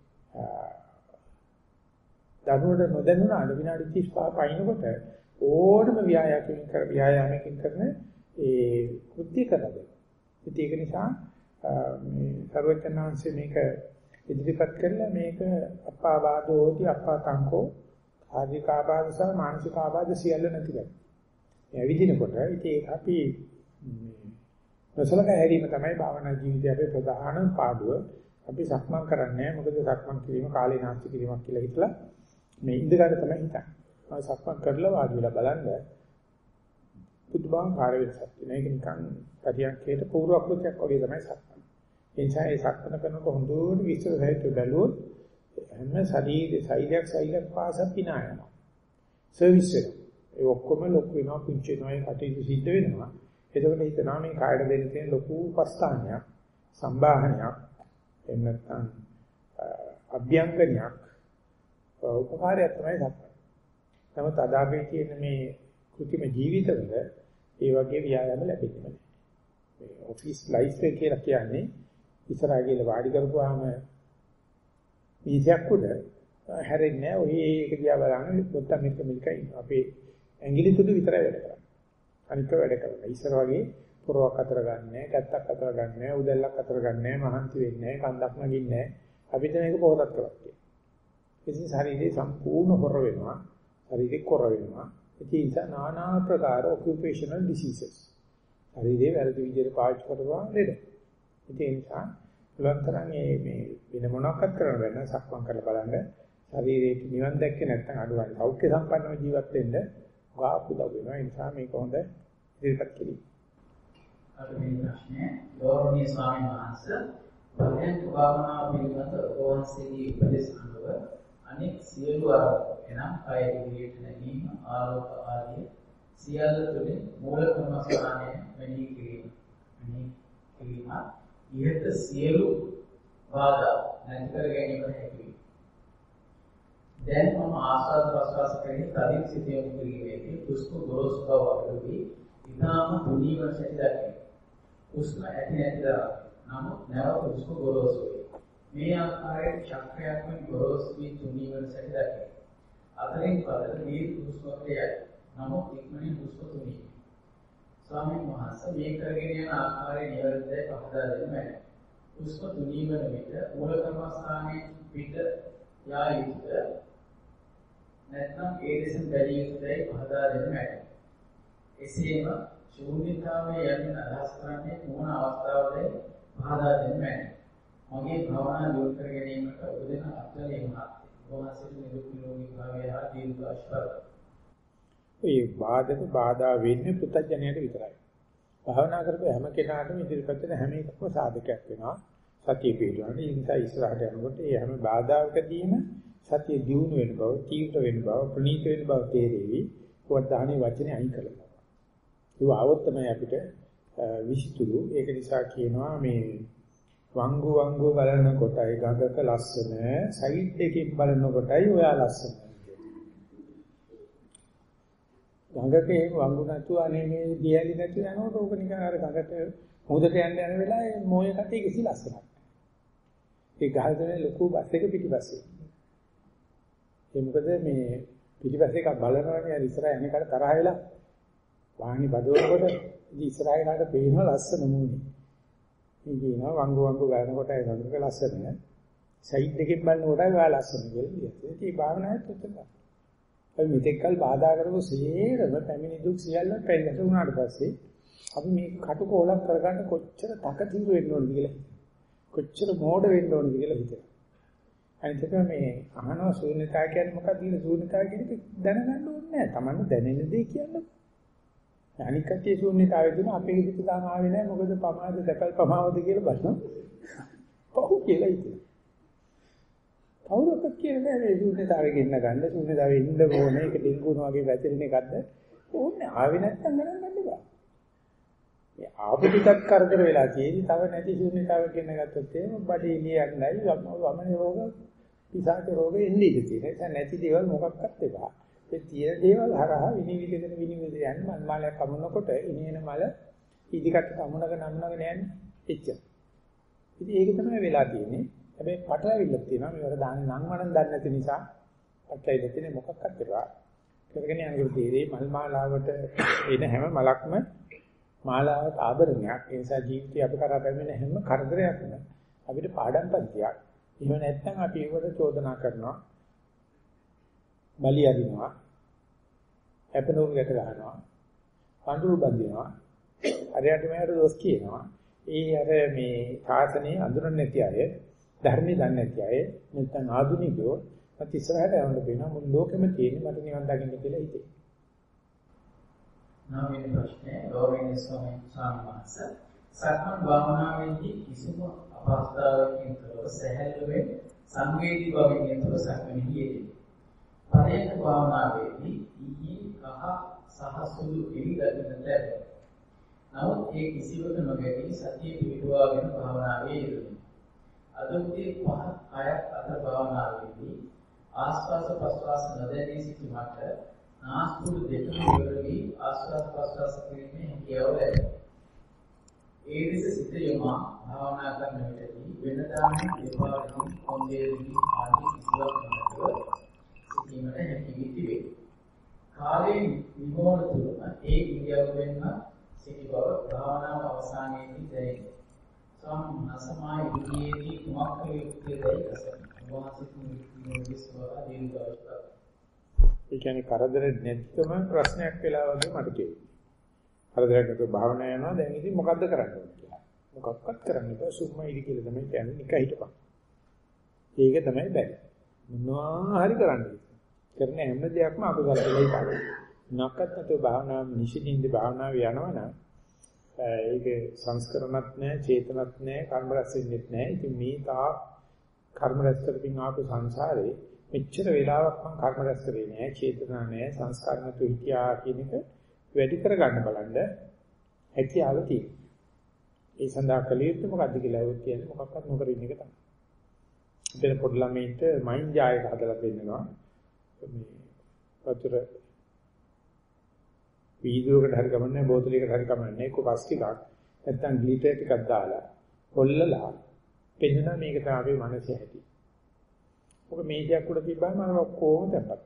S2: දරුවට නොදැනුණාට විනාඩි 35 පයින්නකොට ඕනම ව්‍යායාමයකින් කරන ඒ කෘත්‍ය කරලා. ඒක නිසා මේ සර්වඥාන්සේ මේක ඉදිරිපත් කරලා මේක අප්පාවාදෝති අප්පාතංකෝ ආධික ආබාධ සහ මානසික ආබාධ සියල්ල නැතිලා. මේ විදිනකොට ඉතින් ඒක අපි නොසලකා හැරීම තමයි භාවනා ජීවිතයේ අපේ ප්‍රධාන පාඩුව. අපි සක්මන් කරන්නේ නැහැ. මොකද සක්මන් කිරීම කාලේ නාස්ති කිරීමක් කියලා හිතලා මේ ඉඳගන්න තමයි හිතන්නේ. මම සක්මන් කරලා වාඩි වෙලා බලන්න පුදුමාකාර වෙනසක් තියෙනවා. ඒක නිකන් පරියන්කේට පූර්වක්‍ෘතියක් වගේ තමයි සක්මන්. ඒ නිසා ඒ සක්මන කරනකොට හොඳට විස්තර සහිතව බැලුවොත් හැම ශරීරයක් පාස පිනා යනවා. සර්විස් වෙනවා. ඒ ඔක්කොම ලොකු වෙනවා, පුංචි වෙනවා, ඒ කටයුතු සිද්ධ වෙනවා. එතකොට හිතනවා මේ කායර දෙන්න තියෙන ලොකු උපස්ථානයක්, සම්බාහනයක්, එහෙම නැත්නම් අභ්‍යංගනයක්, උපකාරයක් තමයි සක්මන. නමුත් අද අපි කියන මේ කෘතිම ජීවිතවල ඒ වගේ ව්‍යායාම ලැබෙන්නේ නැහැ. මේ ඔෆිස් ලයිෆ් එක කියලා කියන්නේ ඉස්සරහා ගිහලා වාඩි කරපුවාම මේසයක් උඩ හැරෙන්නේ ඔය ඒක දිහා බලන බොත්තම් එක මිලකයි අපේ ඇඟිලි තුඩු විතරයි වැඩ කරන්නේ. අනික වැඩ කරන්නේ. ඉස්සර වගේ පොරවක් අතර ගන්නෑ, ගැත්තක් අතර ගන්නෑ, උදැල්ලක් අතර ගන්නෑ, මහන්සි වෙන්නේ නැහැ, කන්දක් නගින්නේ නැහැ. අපිට මේක පොහොසත් කරලා තියෙනවා. ඉතින් ශරීරේ සම්පූර්ණ හොර වෙනවා. ශරීරේ කොර වෙනවා. ඉතින් নানা ප්‍රකාර occupational diseases. ශරීරේ වැරදි විදිහට පාවිච්චි කරනවා නේද? ඉතින් ඒ නිසා ලොන්තරන් මේ වෙන මොනවාක්වත් කරන්න බෑ නේද? සක්මන් කරලා බලන්න. ශරීරයේ නිවන් දැක්කේ නැත්නම් අඩුවයි. සෞඛ්‍ය සම්පන්නව ජීවත් වෙන්න වාපුද වෙනවා. ඒ නිසා මේක හොඳ ඉදිරිපත් කිරීම.
S1: අද මේ ප්‍රශ්නේ ගෞරවනීය ස්වාමීන් වහන්සේ පරයන්ක භාවනාව පිළිබඳ ඔබවහන්සේගේ උපදෙස් අනුව අනෙක් සියලු ආරම්භ එනම් කය ඉදිරියට නැගීම ආලෝක ආදී සියල්ල තුළින් මූල කර්මස්ථානය මෙහි කිරීම ඉහත සියලු බාධා නැති කර ගැනීමට හැකියි. දැන් මම ආස්වාද ප්‍රසවාස කරගෙන තදින් සිත යොමු කිරීමේදී හුස්ම ගොරෝසු බව අඩුවී ඉතාම තුනී වන සැටි දකිමි. හුස්ම ඇති නැතිලා නමුත් නැවත හුස්ම ගොරෝසු වේ. මේ ආකාරයෙන් චක්‍රයක් වෙන ගොරෝසු වී තුනී වන සැටි දකිමි. අතරින් පදට දීර්ඝ හුස්මකට යයි. නමුත් ඉක්මනින් හුස්ම තුනී වේ. ස්වාමීන් වහන්සේ මේ කරගෙන යන ආකාරය නිවැරදිව පහදා දෙන්න මැනවි. හුස්ම තුනී වන විට මූල කර්මස්ථානයේ පිට යා යුතුද නැත්නම් ඒ දෙසින් බැලිය යුතුදයි පහදා දෙන්න මැනවි. එසේම ශූන්‍යතාවයේ යමින් අදහස් කරන්නේ මොන අවස්ථාවලදී පහදා දෙන්න මැනවි. මගේ භවනා දියුණු කර ගැනීමට උදෙන අත්දැකීම් මහත් වහන්සේට නිරුක් නිරෝගී භාවය හා දීර්ඝාෂ්පද. ඒ බාධා වෙන්නේ පුතඥයට විතරයි. භාවනා කරපු හැම කෙනාටම ඉදිරිපත් වෙන හැම එකක්ම සාධකයක් වෙනවා. සතිය පිළිබඳව. ඒ නිසා ඉස්සරහට යනකොට ඒ හැම බාධාවකදීම සතිය දියුණු වෙන බව, තීව්‍ර වෙන බව, ප්‍රණීත වෙන බව තේරෙවි. වර්ධානයේ වචනේ අයින් කරලා. ඒක આવොත් තමයි අපිට විසිතුරු. ඒක නිසා කියනවා මේ වංගු බලන කොටයි ගඟක ලස්සන, සයිඩ් එකකින් බලන කොටයි ඔයා ලස්සන. ගඟකේ වංගු නැතුව අනේ මේ දියැලි නැතුව යනකොට ඕක නිකන් අර ගඟට මුහුදට යන වෙලාවේ මොයේ කටේ කිසි ලස්සනක් නැහැ. ඒ ගහගෙන ලොකු බස් එක පිටිපස්සේ. ඒ මොකද මේ පිටිපස්සේ එක බලනවානේ අර ඉස්සරහ යන එකට තරහ වෙලා වාහනේ බදවනකොට ඉතින් ඉස්සරහේ කාට පේන ලස්සන මූණේ. මේ කියනවා වංගු ගන්නකොට ඒ ගඟක ලස්සන. සයිඩ් එකෙන් බලනකොට ඒවා ලස්සන කියලා කියනවා. ඉතින් භාවනාවත් උත්තර. අපි මෙතෙක්කල් බාධා කරපු සියරම පැමිණි දුක් සියල්ල පැන්නට උනාට පස්සේ අපි මේ කටුකොලක් කරගන්න කොච්චර තකතිරු වෙන්න ඕනද කියලා කොච්චර මෝඩ වෙන්න ඕනද කියලා හිතෙනවා. අනිත් මේ අහනවා ශූන්‍යතාව කියන්නේ මොකක්ද කියලා ශූන්‍යතාව කියන්නේ දැනගන්න ඕනේ නැහැ. Tamanne දැනෙන දේ කියන්නේ. අනික් කටේ ශූන්‍යතාවය දුන අපේ හිත තාම ආවේ නැහැ. මොකද පමාද දැකල් පමාවද කියලා බලනවා. පහු කියලා හිතෙනවා. කවුරක්වත් කියන්නේ නැහැ ශූන්‍යතාවයෙන් ඉන්න ගන්න ශූන්‍යතාවයෙන් ඉන්න ඕනේ ඒක ඩෙන්ගුන වගේ වැතිරෙන එකක්ද ඕනේ ආවේ නැත්තම් ගණන් ගන්න එපා. මේ ආපු ටිකක් කරදර වෙලා තියෙදි තව නැති ශූන්‍යතාවයක් ගෙන ගත්තොත් එහෙම බඩේ එළියක් නැයි වමනේ රෝග පිසාච රෝග එන්නේ ඉඳී තියෙන. ඒක නැති දේවල් මොකක්වත් එපා. ඒ තියෙන දේවල් හරහා විනිවිදගෙන යන්නේ මල්මාලයක් කමුනකොට ඉනේන මල ඉදිකට කමුනක නම්නගෙන යන්නේ එච්චර. ඉතින් ඒක තමයි වෙලා තියෙන්නේ. හැබැයි පටලවිල්ලක් තියෙනවා මේවට දාන්නේ නම් වණන් දන්නේ නැති නිසා පටලවිල්ල තියෙන්නේ මොකක්වත් ඒවා කරගෙන යනකොට තීරේ මල් මාලාවට එන හැම මලක්ම මාලාවට ආභරණයක් ඒ නිසා ජීවිතය අප කරා පැමිණෙන හැම කරදරයක්ම අපිට පාඩම් පන්තියක් එහෙම නැත්නම් අපි ඒකට චෝදනා කරනවා බලි අදිනවා අපනෝල් ගැට ගන්නවා පඳුරු බඳිනවා අරයට මෙයාට දොස් කියනවා ඒ අර මේ ශාසනයේ අඳුරන්නේ නැති අය
S2: ධර්මයේ දන්නේ නැති අය නැත්නම් ආධුනිකයෝ මත ඉස්සරහට යන්න වෙනවා මුළු ලෝකෙම තියෙන්නේ මට නිවන් දකින්න කියලා හිතේ.
S1: නවීන ප්‍රශ්නේ ගෞරවනීය ස්වාමීන් වහන්සේ සක්මන් භාවනාවේදී කිසිම අපහසුතාවයකින් තොරව සැහැල්ලුවෙන් සංවේදී බවින් යුතුව සක්මනෙහි යෙදෙනවා. පරයන්ක භාවනාවේදී කහ සහ සුළු එළි දකින්නට ලැබෙනවා. නමුත් ඒ කිසිවක නොගැටී සතිය පිටුවාගෙන භාවනාවේ යෙදෙනවා. අදුත්තේ පහ අයත් අතර භාවනාවේදී ආස්වාද ප්‍රස්වාස නොදැනී සිටීමට නාස්පුඩු දෙකම ඉවරවි ආස්වාද ප්‍රස්වාස කිරීමේ හැකියාව ලැබෙනවා. ඒ විස සිත යොමා භාවනා කරන විටදී වෙනදාම දෙපාරකින් කොන්දේලි ආදී කිසිවක් නැතුව සිටීමට හැකි විදිහේ කාලයෙන් විමෝහන තුරම ඒ ඉරියව්වෙන්ම සිටි බව භාවනාව අවසානයේදී දැනෙනවා. සම්මාසමායි විදියේදී කුමක් කළ යුත්තේදයි අසන.
S2: ඒ කියන්නේ කරදර නැතිකම ප්‍රශ්නයක් වෙලා වගේ මට කියනවා. කරදරයක් නැතුව භාවනා යනවා දැන් ඉතින් මොකද්ද කරන්න ඕනේ කියලා. මොකක්වත් කරන්න බෑ සුම්මා ඉරි කියලා තමයි කියන්නේ නික හිටපන්. ඒක තමයි බැරි. මොනවා හරි කරන්න. කරන හැම දෙයක්ම අකුසල වෙලයි පාඩේ. නක්කත් නැතුව භාවනා නිසින්ින්ද භාවනාව යනවනම් ඒක සංස්කරණත් නැහැ, චේතනත් නැහැ, කර්ම රැස් වෙන්නෙත් නැහැ. ඉතින් මේ තා කර්ම රැස් කරමින් ආපු සංසාරේ මෙච්චර වෙලාවක් මම කර්ම රැස් කරේ නැහැ, චේතනා නැහැ, සංස්කාර නැතුව හිටියා කියන එක වැඩි කරගන්න බලන්න හැකියාව තියෙනවා. ඒ සඳහා කළ යුත්තේ මොකද්ද කියලා ඒවත් කියන්නේ මොකක්වත් නොකර ඉන්න එක තමයි. ඉතින් පොඩි ළමයින්ට මයින්ඩ් ජායක හදලා දෙන්නවා. මේ වතුර වීදුරකට හරි ගමන්නේ බෝතලයකට හරි ගමන්නේ එක්ක පස් ටිකක් නැත්තම් ග්ලිටර් ටිකක් දාලා කොල්ලලා පෙන්නන මේක තමයි අපේ මනසේ ඇති. ඔක මේජයක් උඩ තිබ්බම අර ඔක්කොම දැම්පත්.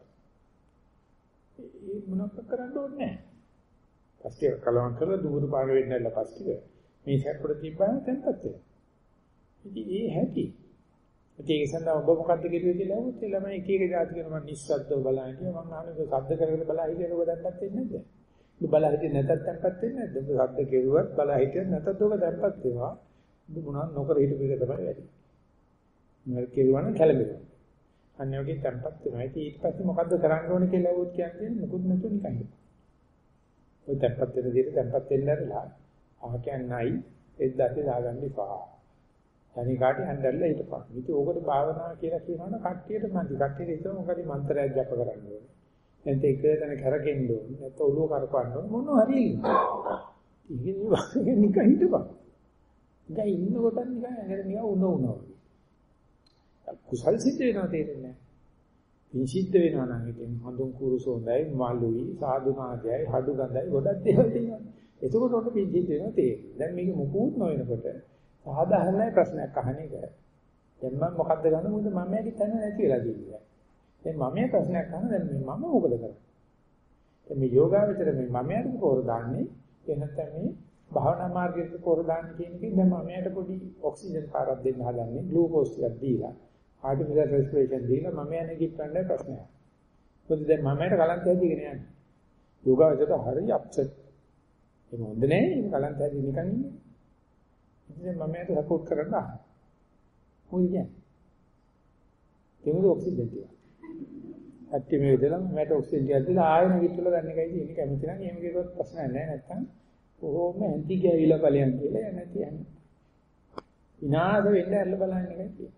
S2: ඒ මොනවක් කරන්න ඕනේ නැහැ. පස් ටික කලවම් කරලා දුරු පාර වෙන්න නැල්ල පස් ටික මේජයක් උඩ තිබ්බම දැම්පත් වෙනවා. ඉතින් ඒ හැටි. ඒක සඳහා ඔබ මොකද්ද කිව්වේ කියලා අහුවොත් ඒ ළමයි එක එක જાති කරනවා නිස්සද්දව බලන කියනවා මම අහන්නේ සද්ද කරගෙන බලා හිටියද ඔබ දැම්පත් වෙන්නේ නැද්ද? ඔබ බලා හිටියේ නැතත් දැම්පත් වෙන්නේ නැද්ද? ඔබ සද්ද කෙරුවත් බලා හිටියත් නැතත් ඔබ දැම්පත් වෙනවා. ඔබ මොනවද නොකර හිටපු එක තමයි වැඩි. මම කියවන කැළඹෙනවා. අන්නේ වගේ දැම්පත් වෙනවා. ඉතින් ඊට පස්සේ මොකද්ද කරන්න ඕනේ කියලා අහුවොත් කියන්නේ මොකුත් නැතුව නිකන් හිටියා. ඔය දැම්පත් වෙන විදිහට දැම්පත් වෙන්න ඇරලා ආ කියන්නයි එද්දාට දාගන්න එපා. අනිකාට හැන්දල්ලා හිටපන්. ඉතින් ඕකට භාවනා කියලා කියනවනේ කට්ටියට මන්දි. කට්ටියට හිතන මොකද මන්ත්‍රයක් ජප කරන්න ඕනේ. නැත්නම් එක තැන කරකෙන්න ඕනේ. නැත්නම් ඔළුව කරකවන්න ඕනේ. මොනවා හරි. ඉතින් නිකන් හිටපන්. දැන් ඉන්නකොට නිකන් ඇඟට නිකන් උණනවා. කුසල් සිද්ධ වෙනවා තේරෙන්නේ නැහැ. පින් සිද්ධ වෙනවා නම් ඉතින් හඳුන් කුරුසෝඳයි, මාළුයි, සාදුනාදයයි, හඩු ගඳයි ගොඩක් දේවල් තියෙනවා. එතකොට ඔන්න පින් සිද්ධ වෙනවා තේරෙන්නේ. දැන් මේක මුකුත් නොවෙනකොට සාධාරණයි ප්‍රශ්නයක් අහන එක. දැන් මම මොකද්ද ගන්න මොකද මම යකි තැන නැති වෙලා තියෙන්නේ. දැන් මම මේ ප්‍රශ්නයක් අහන දැන් මේ මම මොකද කරන්නේ? දැන් මේ යෝගාවචර මේ මම යට පොර දාන්නේ එහෙනම් මේ භාවනා මාර්ගයට පොර දාන්නේ කියන එකෙන් දැන් මම යට පොඩි ඔක්සිජන් පාරක් දෙන්න හදන්නේ ග්ලූකෝස් ටිකක් දීලා ආටිෆිෂල් රෙස්පිරේෂන් දීලා මම යන්නේ කිව්වන්නේ ප්‍රශ්නයක්. මොකද දැන් මම යට කලන්ත හැදීගෙන යන්නේ. යෝගාවචරට හරිය අප්සෙට්. ඒක හොඳ නෑ මේ කලන්ත හැදී නිකන් ඉන්නේ. ඉතින් මම යට සපෝට් කරන්න ආ. මොකද කියන්නේ? ඔක්සිජන් ටික. ඇත්ත මේ විදිහට මම යට ඔක්සිජන් ටික දීලා ආයෙ නැගිටලා ගන්න එකයි තියෙන්නේ. කැමති නම් එහෙම කිව්වොත් ප්‍රශ්නයක් නෑ නැත්තම් කොහොම ඇන්ටි ගෑවිලා ඵලයන් කියලා නැති යන්නේ. විනාශ වෙන්න ඇල්ල බලන්න එකයි තියෙන්නේ.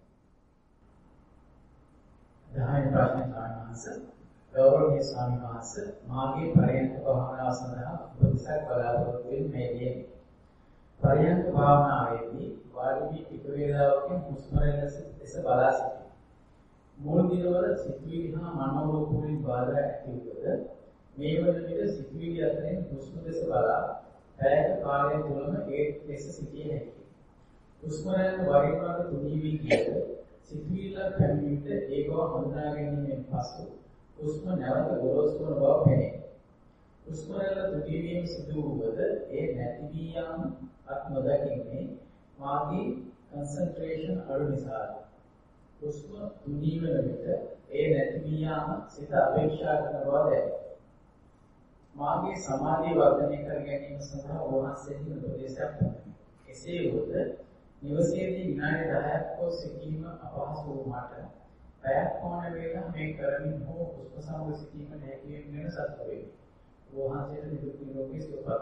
S1: 10 ප්‍රශ්න කාරණාස ගෞරවනීය ස්වාමීන් වහන්සේ මාගේ පරයන්ක භාවනාව සඳහා උපදෙසක් බලාපොරොත්තු වෙන්නේ. පරයන්ක භාවනාවේදී වාඩි වී ටික වේලාවකින් හුස්ම රැල්ල දෙස බලා සිටිනවා. මුල් දිනවල සිතුවිලි හා මනෝරූප වලින් බාධා ඇති වුවද මේ වන විට සිතුවිලි අතරින් හුස්ම දෙස බලා පැයක කාලය තුළම ඒ දෙස සිටිය හැකියි. හුස්ම රැල්ල වරින් වර තුනී වී ගියද සිතුවිල්ල පැමිණිට ඒ බව හඳුනා ගැනීමෙන් පසු හුස්ම නැවත ගොරෝසු වන බව පෙනේ. හුස්ම රැල්ල තුනී වීම සිදු වුවද ඒ නැති වී යාම අත් නොදකින්නේ මාගේ කන්සන්ට්‍රේෂන් අඩු නිසායි. හුස්ම තුනී වන විට ඒ නැති වී යාම සිත අපේක්ෂා කරන බව දැනේ. මාගේ සමාධිය වර්ධනය කර ගැනීම සඳහා වහන්සේගෙන් උපදේශයක් ලැබුණා. එසේ වුවද නිවසේදී විනාඩි 10ක් හෝ සිටීම අපහසු වූ මට පැයක් වන වේලා මේ කරමින් හෝ හුස්ම සමග සිටීම නැතිවීම ගැන සතුටු වේ. වහන්සේට නිදුක් නිරෝගී සුවපත්.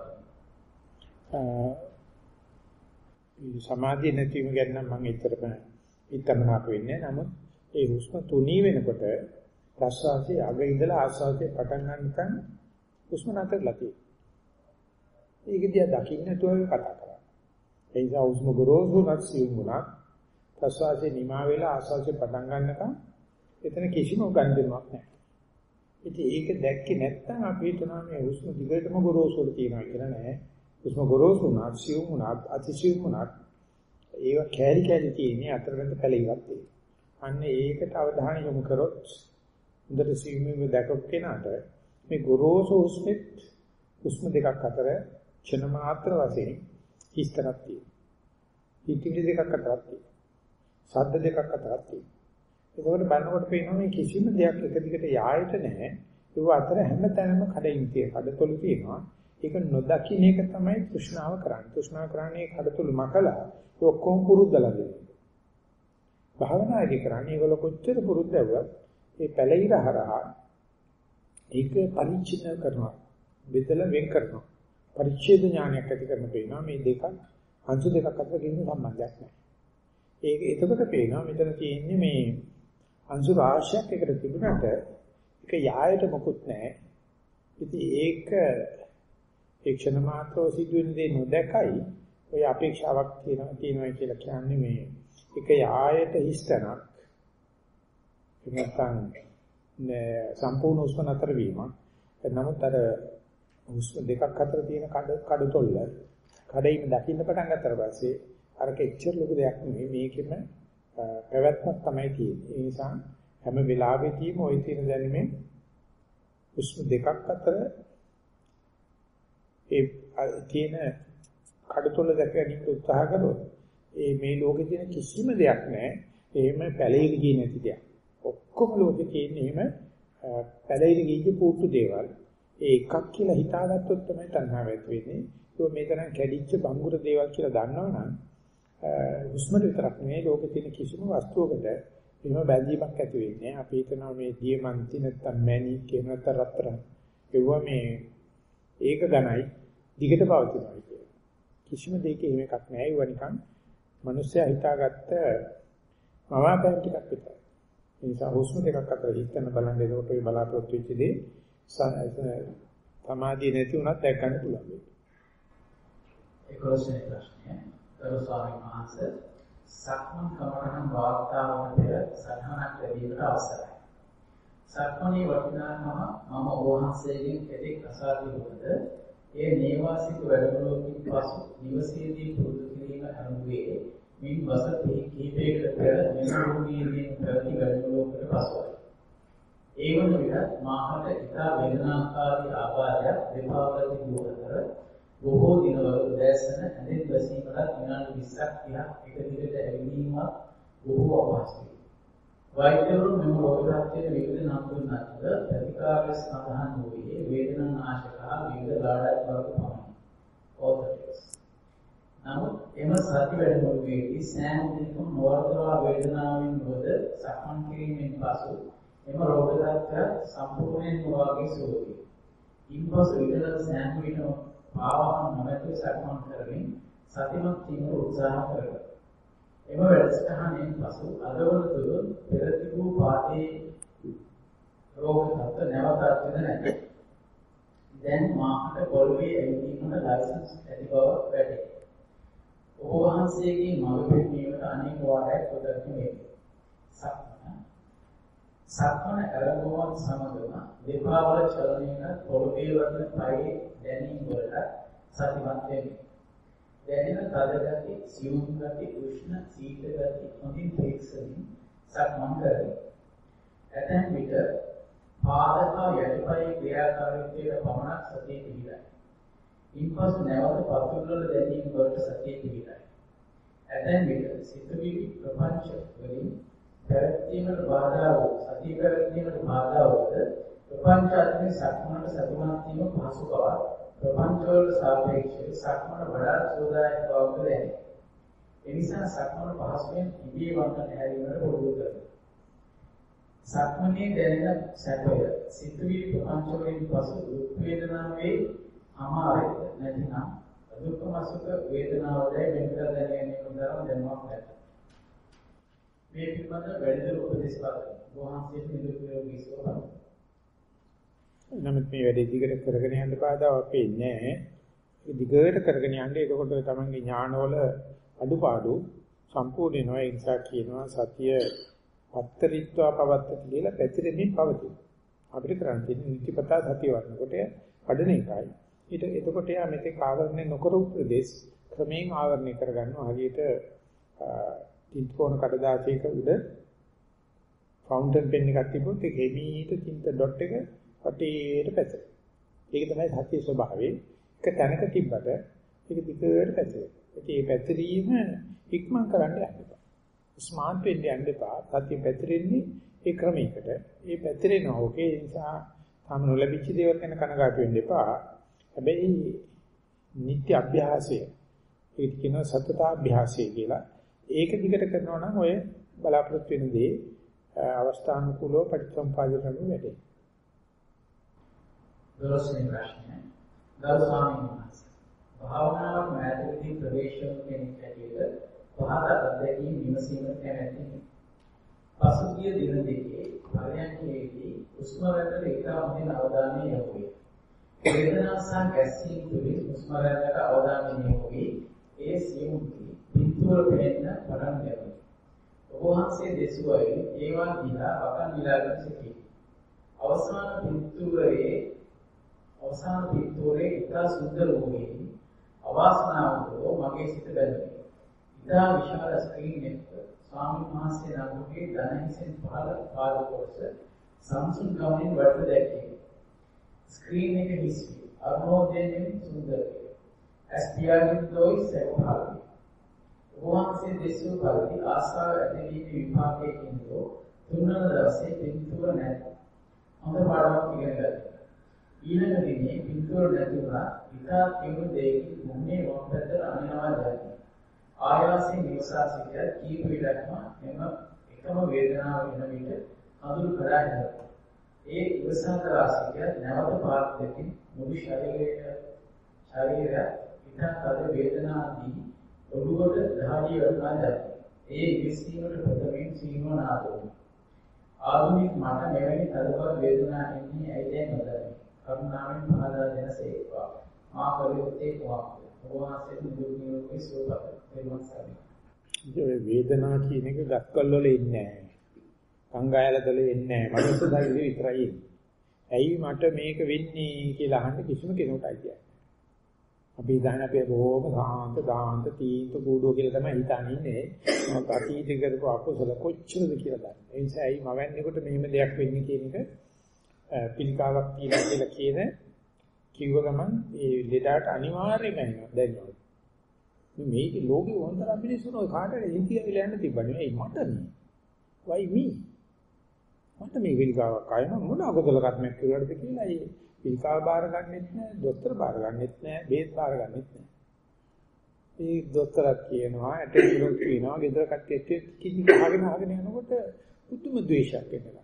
S2: සමාධිය නැතිවීම ගැන නම් මම ඒතරම හිතමනාප වෙන්නේ. නමුත් ඒ හුස්ම තුනී වෙනකොට ප්‍රශ්වාසයේ අග ඉඳලා ආශ්වාසයේ පටන් ගන්නකන් හුස්ම නතරලා තියෙනවා. ඒක දිහා දකින්න නැතුව කතා කරා. ඒ නිසා හුස්ම ගොරෝසු නැසියුම් වුණා. ප්‍රශ්වාසයේ නිමා වෙලා ආශ්වාසයේ පටන් ගන්නකන් එතන කිසිම ගන්ධයක් නැහැ. ඉතින් ඒක දැක්කේ නැත්නම් අපි හිතනවා මේ හුස්ම දිගටම ගොරෝසු වල තියෙනවා කියලා නෑ. හුස්ම ගොරෝසු වුණා, සියුම් වුණා, අතිසියුම් වුණා. ඒව කැරි කැරි තියෙන්නේ අතරමැද පැලියක් තියෙනවා. අන්න ඒකට අවධානය යොමු කරොත් හොඳට සියුම්ව දැකපු කෙනාට මේ ගොරෝසු හුස්ම දෙකක් අතර ක්ෂණ මාත්‍ර වශයෙන් හිස්තරක් තියෙනවා. හිතිවිලි දෙකක් අතරක් තියෙනවා. ශබ්ද දෙකක් අතරක් තියෙනවා. ඒකවල බලනකොට පේනවා මේ කිසිම දෙයක් එක දිගට යායට නැහැ. ඒ අතර හැමතැනම කඩින් තියෙන කඩතොළු තියෙනවා. ඒක නොදකින්න එක තමයි තෘෂ්ණාව කරන්නේ. තෘෂ්ණාව කරන්නේ කඩතොළු මකලා ඒ ඔක්කොම පුරුද්දලා දෙනවා. භාවනාදී කරන්නේ ඒගොල්ල කොච්චර පුරුද්දවුවත් ඒ පැලිර හරහා ඒක පරිච්ඡේද කරනවා. බෙදලා වෙන් කරනවා. පරිච්ඡේද ඥානයක් ඇති කරන පේනවා මේ දෙක අංශු දෙකක් අතර කිසිම සම්බන්ධයක් නැහැ. ඒක එතකොට පේනවා මෙතන තියෙන්නේ මේ අංශු රාශියක් එකට තිබුණාට ඒක යායට මොකුත් නැහැ. ඉතින් ඒක ඒ ක්ෂණ මාත්‍රව සිදුවෙන දේ නොදකයි ඔය අපේක්ෂාවක් තියෙනවා කියලා කියන්නේ මේ එක යායට හිස්තනක් නැත්නම් සම්පූර්ණ උස්ම නතර වීමක්. නමුත් අර උස්ම දෙකක් අතර තියෙන කඩතොල්ල කඩයිම දකින්න පටන් ගන්නතර පස්සේ අරක එච්චර ලොකු දෙයක් නෙමෙයි මේකෙම පැවැත්මක් තමයි තියෙන්නේ. ඒ නිසා හැම වෙලාවෙදීම ওই තියෙන දැනුමේ උස්ම දෙකක් අතර ඒ තියෙන කඩතොල්ල දැක ගැනීම උත්සාහ කළොත් ඒ මේ ලෝකේ තියෙන කිසිම දෙයක් නැහැ. එහෙම පැලෙලි ගියේ නැති දෙයක්. ඔක්කොම ලෝකේ තියෙන එහෙම පැලෙලි ගියේ පුටු දේවල්. ඒ එකක් කියලා හිතාගත්තොත් තමයි තණ්හාව ඇති වෙන්නේ. ඒක මේ තරම් කැඩිච්ච බංගුර දේවල් කියලා දන්නවනම් හුස්මට විතරක් නෙවෙයි ලෝකේ තියෙන කිසිම වස්තුවකට එහෙම බැඳීමක් ඇති වෙන්නේ. අපි හිතනවා මේ දියමන්ති නැත්තම් මැණික් එහෙම නැත්තම් රත්තරන්. ඒවා මේ ඒක ගණයි දිගට පවතිනවා කියන්නේ. කිසිම දෙයක එහෙම එකක් නැහැ. ඒවා නිකන් මිනිස්සයා හිතාගත්ත මවාපෑම් ටිකක් විතරයි. ඒ නිසා හුස්ම දෙකක් අතර හිතන බලන්න ඒකට ඔය බලාපොරොත්තු වෙච්ච දේ සමාධිය නැති වුණත් දැක් ගන්න පුළුවන්.
S1: 11 වෙනි ප්‍රශ්නය. ගරු ස්වාමීන් වහන්සේ සක්මන් කමරහන් වාර්තාවන පෙර සටහනක් ලැබීමට අවසරයි. සක්මණේ වටිනාකම මම වහන්සේගෙන් කෙටෙක් අසා තිබුණද ඒ නේවාසික වැඩමුළුවකින් පසු නිවසේදී පුරුදු කිරීම අනුවේ මින් වසර කිහිපයකට පෙර මෙලොවීදී ප්‍රති වැඩමුළුවකට පසුයි. ඒ වන විට මාහට ඉතා වේදනාකාරී ආබාධයක් දෙපා වල තිබූ අතර බොහෝ දිනවල උදෑසන ඇඳෙන් බැසීමට විනාඩි 20ක් 30ක් එක දිගට ඇවිදීමක් බොහෝ අපහසුයි. වෛද්‍යවරුන් මෙම රෝගීන්ට විවිධ නම් දුන් අතර ප්‍රතිකාර සඳහන් වූයේ වේදනා නාශක විවිධ ලාඩක් වර්ග පමණි. ඕතරිස්. නමුත් එම සති වැඩමුළුවේදී සෑම දිනකම නවර්තවා වේදනාවෙන් වද සක්මන් කිරීමෙන් පසු එම රෝග තත්ත්වය සම්පූර්ණයෙන් වාගේ සුවයි. ඉන්පසු විතර සෑම විටම පාවහන් නොමැතිව සක්මන් කරමින් සතිමත් වීම උත්සාහ කරනවා. එම වැඩසටහනෙන් පසු අදවන තුරු පෙර තිබූ පාදයේ රෝග තත්ත්ව නැවත අත්විඳ නැත. දැන් මාහට පොළවේ ඇවිදීමට ලයිසන්ස් ඇති බව වැටහි. ඔබ වහන්සේගේ මඟ පෙන්වීමට අනේක වාරයක් උදව් වේ. සක්මන ආරම්භවත් සමගම දෙපා වල චලනයක පොළවේ වදින පයේ දැනීම වලට සතිමත් වෙමි. දැනෙන තද ගති, සියුම් ගති, උෂ්ණ, සීතල ගති හොඳින් තේක්ෂමින් සක්මන් කරමි. ඇතැම් විට පාදක යටිපයි ක්‍රියාකාරීත්වයට පමණක් සතිය පිහිටයි. ඉන්පසු නැවත පතුල්වල දැනීම වලට සතිය පිහිටයි. ඇතැම් විට සිතුවිලි ප්‍රපංච වලින් පැවැත්මට බාධා වූ සතිය පැවැත්මට බාධා වූද ප්‍රපංච අතරින් සක්මනට සතිමත් වීම පහසු බව ප්‍රපංච වල සාපේක්ෂව සක්මන වඩා සෝදායක බවක් දැනේ. එනිසා සක්මන පහසුවෙන් ඉබේ වන්නට හැරීමට පුරුදු කරගන්න. සක්මනේ දැනෙන සැපය සිතුවිලි ප්‍රපංච වලින් පසු දුක් වේදනාවේ අමාරය නැතිනම් දුක්ඛම සුඛ වේදනාවදයි වෙන කර දැනීමේ උදාහරණ දෙන්නවා නැත. මේ පිළිබඳ වැඩිදුර උපදේශ පාදක වහන්සේට නිදුක් නිරෝගී සුව ලබා. නමුත් මේ වැඩේ දිගට කරගෙන යන්න බාධාවක් වෙන්නේ නැහැ. ඒ දිගට කරගෙන යන්න එතකොට තමන්ගේ ඥානවල අඩුපාඩු සම්පූර්ණ වෙනවා. ඒ නිසා කියනවා සතිය අත්තරිත්වා පවත්තති කියලා පැතිරෙමින් පවතින. අපිට කරන්න තියෙන්නේ නිතිපතා සතිය වඩනකොට වඩන එකයි. එතකොට යා මෙතේ ආවරණය නොකරු ප්‍රදේශ ක්‍රමයෙන් ආවරණය කරගන්නවා. හරියට තින්කෝණ කඩදාසියක උඩ ෆවුන්ටන් පෙන් එකක් තිබුණොත් ඒක එමීට තින්ත ඩොට් එක වටේට පැතිරෙනවා. ඒක තමයි සතිය ස්වභාවය. එක තැනක තිබ්බට ඒක දිගට පැතිරෙනවා. ඒ පැතිරීම ඉක්මන් කරන්න යන්න එපා. ස්මාර්ට් වෙන්න යන්න එපා. සතිය පැතිරෙන්නේ ඒ ක්‍රමයකට. ඒ පැතිරෙනවා. ඕකේ ඒ නිසා තාම නොලැබිච්ච දේවල් ගැන කනගාටු වෙන්න එපා. හැබැයි නිත්‍ය අභ්‍යාසය ඒක කියනවා සතතාභ්‍යාසය කියලා. ඒක දිගට කරනවා නම් ඔය බලාපොරොත්තු වෙන දේ අවස්ථානුකූලව පරිසම්පාදනය වෙන්නේ. දොරස්නේ ප්‍රශ්නය. ගරු ස්වාමීන් වහන්සේ. භාවනාවක් මෑතකදී ප්‍රවේශම් කෙනෙක් හැටියට පහත අධ්‍යයනයේ විමසීමට කැමැති. පසුගිය දින දෙකේ පරයන්කේදී හුස්ම රැල්ලට ඉතා හොඳින් අවධානය යොමු වේ. වේදනාව සහ ගැස්සීම් තුළින් හුස්ම රැල්ලට අවධානය යොමු වී ඒ සියුම් පින්තූර පෙනෙන්න පටන් ගන්නවා. ඔබ වහන්සේ දෙසුවයි ඒවා දිහා වකන් විලාගෙන සිටී. අවසාන පින්තූරේ ඉතා සුන්දර වූයේ අවාසනාවකෝ මගේ සිත බැලුවේ. ඉතා විශාල ස්ක්‍රීන් එකක ස්වාමීන් වහන්සේ නමකගේ ධනහිසෙන් පහළ පාද කොටස සම්සුන් ගමනින් වඩ දැක්කේ. ස්ක්‍රීන් එක හිස්වි අරුණෝදයෙන් සුන්දරයි. ඇස්පියාගින් දොයි සෙවහල්. වහන්සේ දෙසූ පරිදි ආස්වාද ඇතිවීමේ විපාකයෙන් දෝ තුන්වන දවසේ පින්තූර නැත. හොඳ පාඩමක් ඉගෙන ගත්තා. ඊළඟ දිනේ පින්තූර නැතුණා ඉතා තියුණු දෙයකින් මුන්නේ වම්පතට අනිනවා දැක්කේ. ආයාසයෙන් නිවසා සිට කීප විටක්ම එම එකම වේදනාව වෙන විට අඳුරු කඩා හැරෙනවා. ඒ ඉවසන රාශිය නැවත පාත් දෙකින් මුළු ශරීරය ඉතා තද වේදනාදී ඔළුවට දහඩිය වුණා දැක්කේ. ඒ විශ්ීමට ප්‍රථමයෙන් සීමන ආදෝනි. ආධුනික මට මෙවැනි තදබල වේදනා එන්නේ ඇයිද නොදැයි. කරුණාවෙන් පහදා දෙනසේක්වා. මා කලියොත්තේ කුමක්ද? ඔබවහන්සේ දුර්නියෝගී සෝපත දෙවන් සමි. ඒ වේදනා කියන එක ගස්කල් වල ඉන්නේ නැහැ. සංගායලවල ඉන්නේ නැහැ. මනස ධෛර්යය විතරයි. ඇයි මට මේක වෙන්නේ කියලා අහන්න කිසිම කෙනෙකුට අයිතියක්. අපි දැන් අපේ බොහොම සාන්ත තීන්ත කූඩුව කියලා තමයි හිතාන ඉන්නේ. මම අතීත කරපු අකුසල කොච්චරද කියලා දන්නේ. ඒ නිසා ඇයි මවන්නේකොට මෙහෙම දෙයක් වෙන්නේ කියන එක පිළිකාවක් කියලා කියන කිව්ව ගමන් ඒ ලෙඩට අනිවාර්යයෙන්ම එනවා දැනෙනවා. මේක ලෝකේ වන්දන මිනිස්සුන කාටද ඉන්දියාවේ යන්න තිබ්බනේ. ඒ මට නේ. why me? මට මේ පිළිකාවක් ආයම මොන අකුසල කර්මයක් කරුවාද කියලා ඒ පිළිකාව බාර ගන්නෙත් නෑ, දොස්තර බාර ගන්නෙත් නෑ, බේත් බාර ගන්නෙත් නෑ. ඒ දොස්තරත් කියනවා, ඇටෙන්ඩන්ට් කියනවා, ගෙදර කට්ටියත් කිසි ගහගෙන යනකොට පුදුම ද්වේෂයක් එනවා.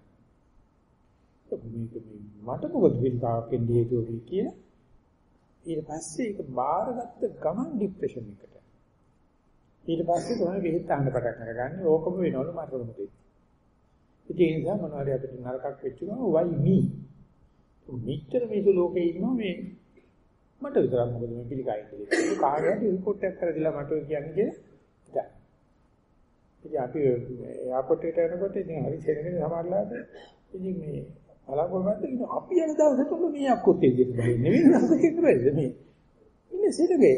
S1: මට මොකද පිළිකාවක් එන්නේ හේතුව කියලා. ඊට පස්සේ ඒක බාරගත්ත ගමන් ડિප්‍රෙෂන් එකට. ඊට පස්සේ තමයි වෙහෙත් ගන්න පටන් අරගන්නේ. ඕකම වෙනවලු මරණ මොකද. ඒ නිසා මොනවාරි අපිට නරකක් වෙච්ච ගමන් why me? මෙච්චර මේක ලෝකේ ඉන්නවා මේ මට විතරක් මොකද මේ පිළිකයි කියලා. ඒක කාගෙන්ද රිපෝට් එකක් කරලා මට කියන්නේ කියලා. ඉතින් අපි එයාපෝට් එකට යනකොට ඉතින් හරි සෙනගෙන සමහරලාට ඉතින් මේ අලගොල්ලන්ට ඉතින් අපි යන දවසට මේ අක්කොත් එදිට බහින්නේ නෙවෙයි නේද කරේද මේ ඉන්නේ සෙනගේ.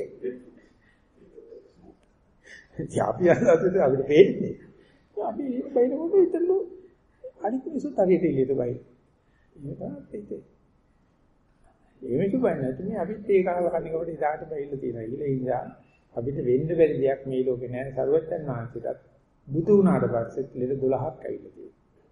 S1: ඉතින් අපි යන දවසට අපිට පේන්නේ. අපි බයිනකොට ඉතින්ලු අනිත් මිනිස්සුත් හරියට ඉලියට බයි. ඒක තමයි ඒක බයි නැත්නම් අපිත් ඒ කාල කණිකට ඉදාට බයිලා තියෙනවා. ඊළ ඉඳලා අපිට වෙන්න බැරි දෙයක් මේ ලෝකේ නැහැ. සර්වඥාන් වහන්සේට බුදු වුණාට පස්සේ ලෙඩ 12ක් ඇවිල්ලා තියෙනවා.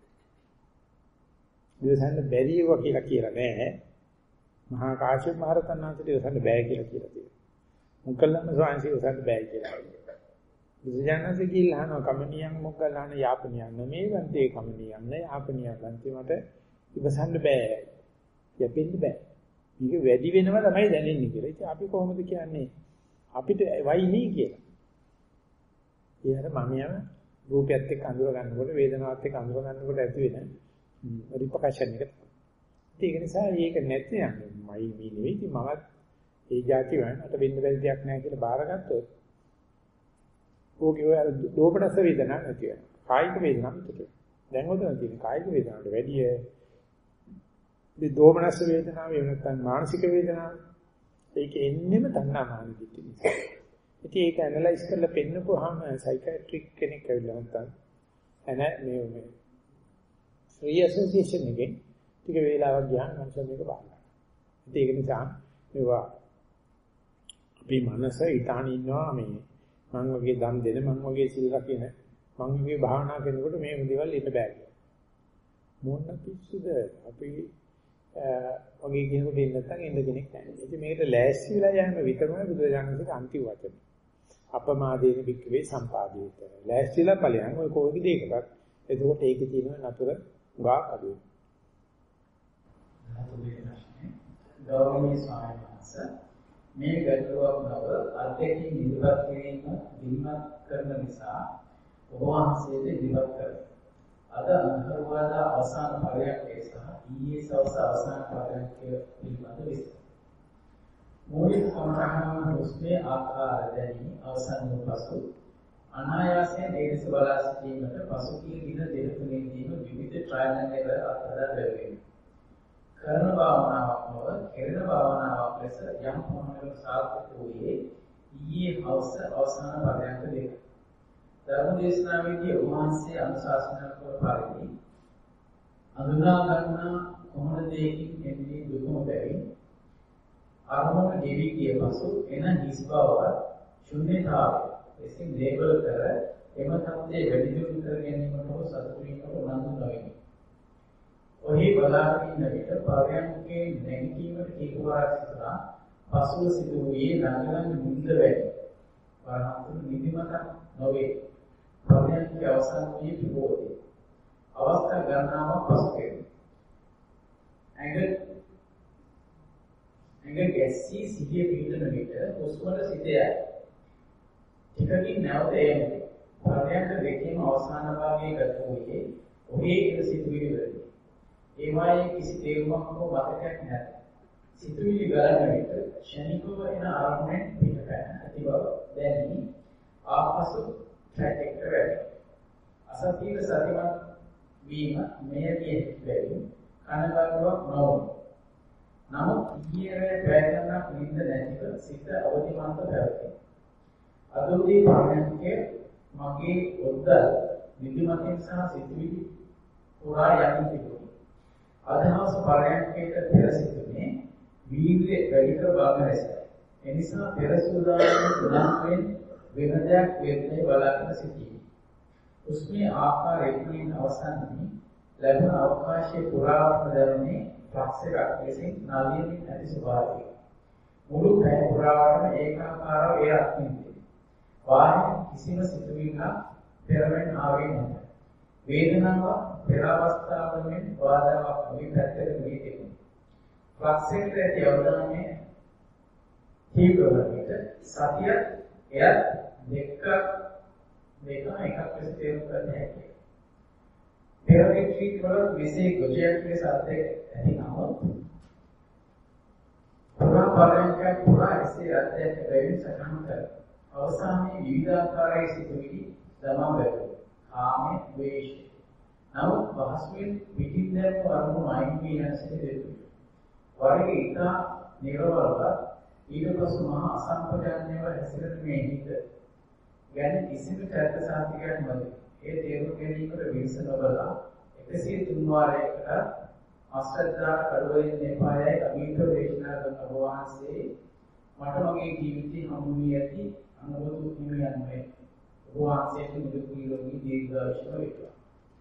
S1: ඉවසන්න බැරිව කියලා නෑ. මහා කාශ්‍යප මහ රහතන් වහන්සේට ඉවසන්න බෑ කියලා තියෙනවා. මුකල්ලම ස්වාමීන් වහන්සේ ඉවසන්න බෑ කියලා.
S2: බුදුජානක කියලා අහනවා කමනියන් මොග්ගලන යාපනියන් නෙමෙයි වන්දේ කමනියන් නේ යාපනියන් වන්දේ මට ඉවසන්න බෑ. යපෙන්න බෑ. මේක වැඩි වෙනවා තමයි දැනෙන්නේ කියලා. ඉතින් අපි කොහොමද කියන්නේ අපිට වයිනේ කියලා. ඊළඟ මම යන රූපයත් එක්ක අඳුර ගන්නකොට වේදනාවත් එක්ක අඳුර ගන්නකොට ඇති වෙන රිපකෂන් එක. ඒක නිසා මේක නැති යන්නේ මයි මේ නෙවෙයි. ඉතින් මමත් ඒ જાති වුණාට වෙන්න බැරි දෙයක් නැහැ කියලා බාරගත්තොත් ඕකේ ඔය දෝපනස වේදනාවක් නැති වෙනවා. කායික වේදනාවක් විතරයි. දැන් හොදන තියෙන කායික වේදනාවට වැඩිය මේ දෝමනස් වේදනාව එහෙම නැත්නම් මානසික වේදනාව ඒක එන්නෙම තණ්හාමාන දිට්ඨි නිසා. ඉතින් ඒක ඇනලයිස් කරලා පෙන්නපුවාම සයිකියාට්‍රික් කෙනෙක් ඇවිල්ලා නැත්නම් මේ ෆ්‍රී ඇසෝසියේෂන් එකේ ටික වේලාවක් ගියාම මනස මේක බලනවා. ඉතින් ඒක නිසා මේවා අපි මනස ඊටාන ඉන්නවා මේ මං වගේ දන් දෙන මං වගේ සිල් රකින්න මං වගේ භාවනා කරනකොට මේ දේවල් ඉන්න බෑ කියලා. මොන පිස්සුද අපි වගේ කෙනෙකුට ඉන්න නැත්නම් ඉන්න කෙනෙක් නැහැ. ඉතින් මේකට ලෑස්ති වෙලා යෑම විතරමයි බුදුරජාණන්සේගේ අන්තිම වචනේ. අපමාදේන වික්‍රේ සම්පාදේත. ලෑස්තිලා ඵලයන් ඔය කොයි දෙයකටත් එතකොට ඒකේ තියෙන නතර ගා අඩුයි.
S1: ගෞරවනීය ස්වාමීන් වහන්සේ මේ ගැටලුවක් නව අධ්‍යක්ෂින් ඉදිරිපත් කිරීම දිනමත් කරන නිසා ඔබ වහන්සේද ඉදිරිපත් කරනවා. අද අන්තර්වාදා අවසාන පරයන්කේ සහ ඊයේ සවස අවසාන පරයන්කේ පිළිබඳ විස්තර. මූලික සමහරවම හුස්මේ ආකාර දැනීම අවසන් වූ පසු අනායාසයෙන් දේශ බලා සිටීමට පසුගිය දින දෙක-තුනකදීම විවිධ ට්‍රයිල් ඇන්ඩ් එරර් අත්දැක ලැබෙනවා. කරන භාවනාවක් නොව කෙරෙන භාවනාවක් ලෙස යම් පමණකට සාර්ථක වූයේ ඊයේ හවස අවසාන පරයන්ක දෙක. ධර්ම දේශනාවේදී උන්වහන්සේ අනුශාසනා කළ පරිදි අඳුනා ගන්නා කොහොමද දෙයකින් එන්නේ දුකම බැරි අරමුණ දෙවි කිය පසු එන හිස් බව ශුන්‍යතාවය එසින් ලේබල් කර එම තත්ත්වයේ වැඩි දියුණු කර ගැනීමට හෝ සතුටු වීමට උනන්දු නොවේ. ඔහි බලාගෙන ඉන්න විට පරයන්කේ නැගීමට කීප වාරක් සිදුනා පසුව සිදු වූයේ ළඟ නිින්ද වැඩි. වරහතුන් නිදිමත නොවේ. පරයන්කේ අවසන් වී තිබෝදී. අවස්ථා ගණනාවක් පසු කෙරේ. ඇඟ ගැස්සී සිහිය පිහිටන විට හුස්මට සිත යයි. ටිකකින් නැවත එන්නේ. පරයන්ක දෙකේම අවසාන භාගයේ ගත වූයේ ඔහේ ඉඳ සිදුවිලි වලදී. ඒවායේ කිසි තේරුමක් හෝ මතකයක් නැත. සිතුවිලි ගලන විට ක්ෂණිකව එන අරමුණෙන් පිටපැන ඇති බව දැනි ආපසු ට්‍රැක් එකට වැටේ. අසතිය සතිමත් වීම මෙය විය හැකි බැවින් කනගාටුවක් නොවේ. නමුත් ඊයේ පැය ගණනක් නිින්ද නැතිව සිත අවදිමත්ව පැවතේ. අද උදේ පරයන්කේ මගේ ඔද්දල් නිදිමතෙන් සහ සිතුවිලි පුරා යමින් තිබුණා. අදහස් පරයන්කේට පෙර සිටුනේ වීර්ය වැඩි කර බලන ලෙසයි. එනිසා පෙර සූදානම් තුනක්ෙන් වෙන දෙයක් වෙන්නේ බලාගෙන සිටී. උස්මේ ආකාරයෙන් අවසන්දී ලැබෙන අවකාශයේ පුරාවටම දැනුනේ ෆ්ලක්ස් එකක් ලෙසින් නාලියමින් ඇති ස්වභාවය. මුළු පැය පුරාවටම ඒකාකාරව ඒ අත්මින්දී. වාහන කිසිම සිතුවිල්ලක් පෙරවෙන් ආවේ නැහැ. වේදනාව පෙර අවස්ථාවලින් බාධාවක් වී පැත්තට වී තිබුණා. ෆ්ලක්ස් එකට ඇති අවධානය තීව්‍ර වීට සතිය එයත් දෙක එකක් ලෙස තේරුම් ගන්න හැකියි. පෙර රිට්‍රීට් වල විශේෂ ගොජයක් ලෙස අධ්‍යය ඇති නමුත් පුරා පරයන්ක පුරා එසේ අධ්‍යයක බැවින් සටහන් කර අවසානයේ විවිධාකාරයේ සිතුවිලි දමා බැලුවා. කාමයේ ද්වේෂය. නමුත් පහසුවෙන් පිටින් දැක්ව අරමුණු අයින් වී යන සිට දෙතුයි. වරේ ඉතා නිරවලව ඊට පසු මහා අසම්පජාන්‍යව හැසිරෙන මේ හිත ගැන කිසිම චර්ත සාධකයක් නැති. ඒ තේරුම් ගැනීමට විශ්ස නොබලා 103 වාරයකට අශ්‍රද්ධා කඩවලින් එපායයි අභීත දේශනා කරන ඔබ වහන්සේ මට මගේ ජීවිතේ හමු වී ඇති අනුබුදු හිමියන්ගේ ඔබ වහන්සේට නිදුක් නිරෝගී දීර්ඝායුෂ වේවා.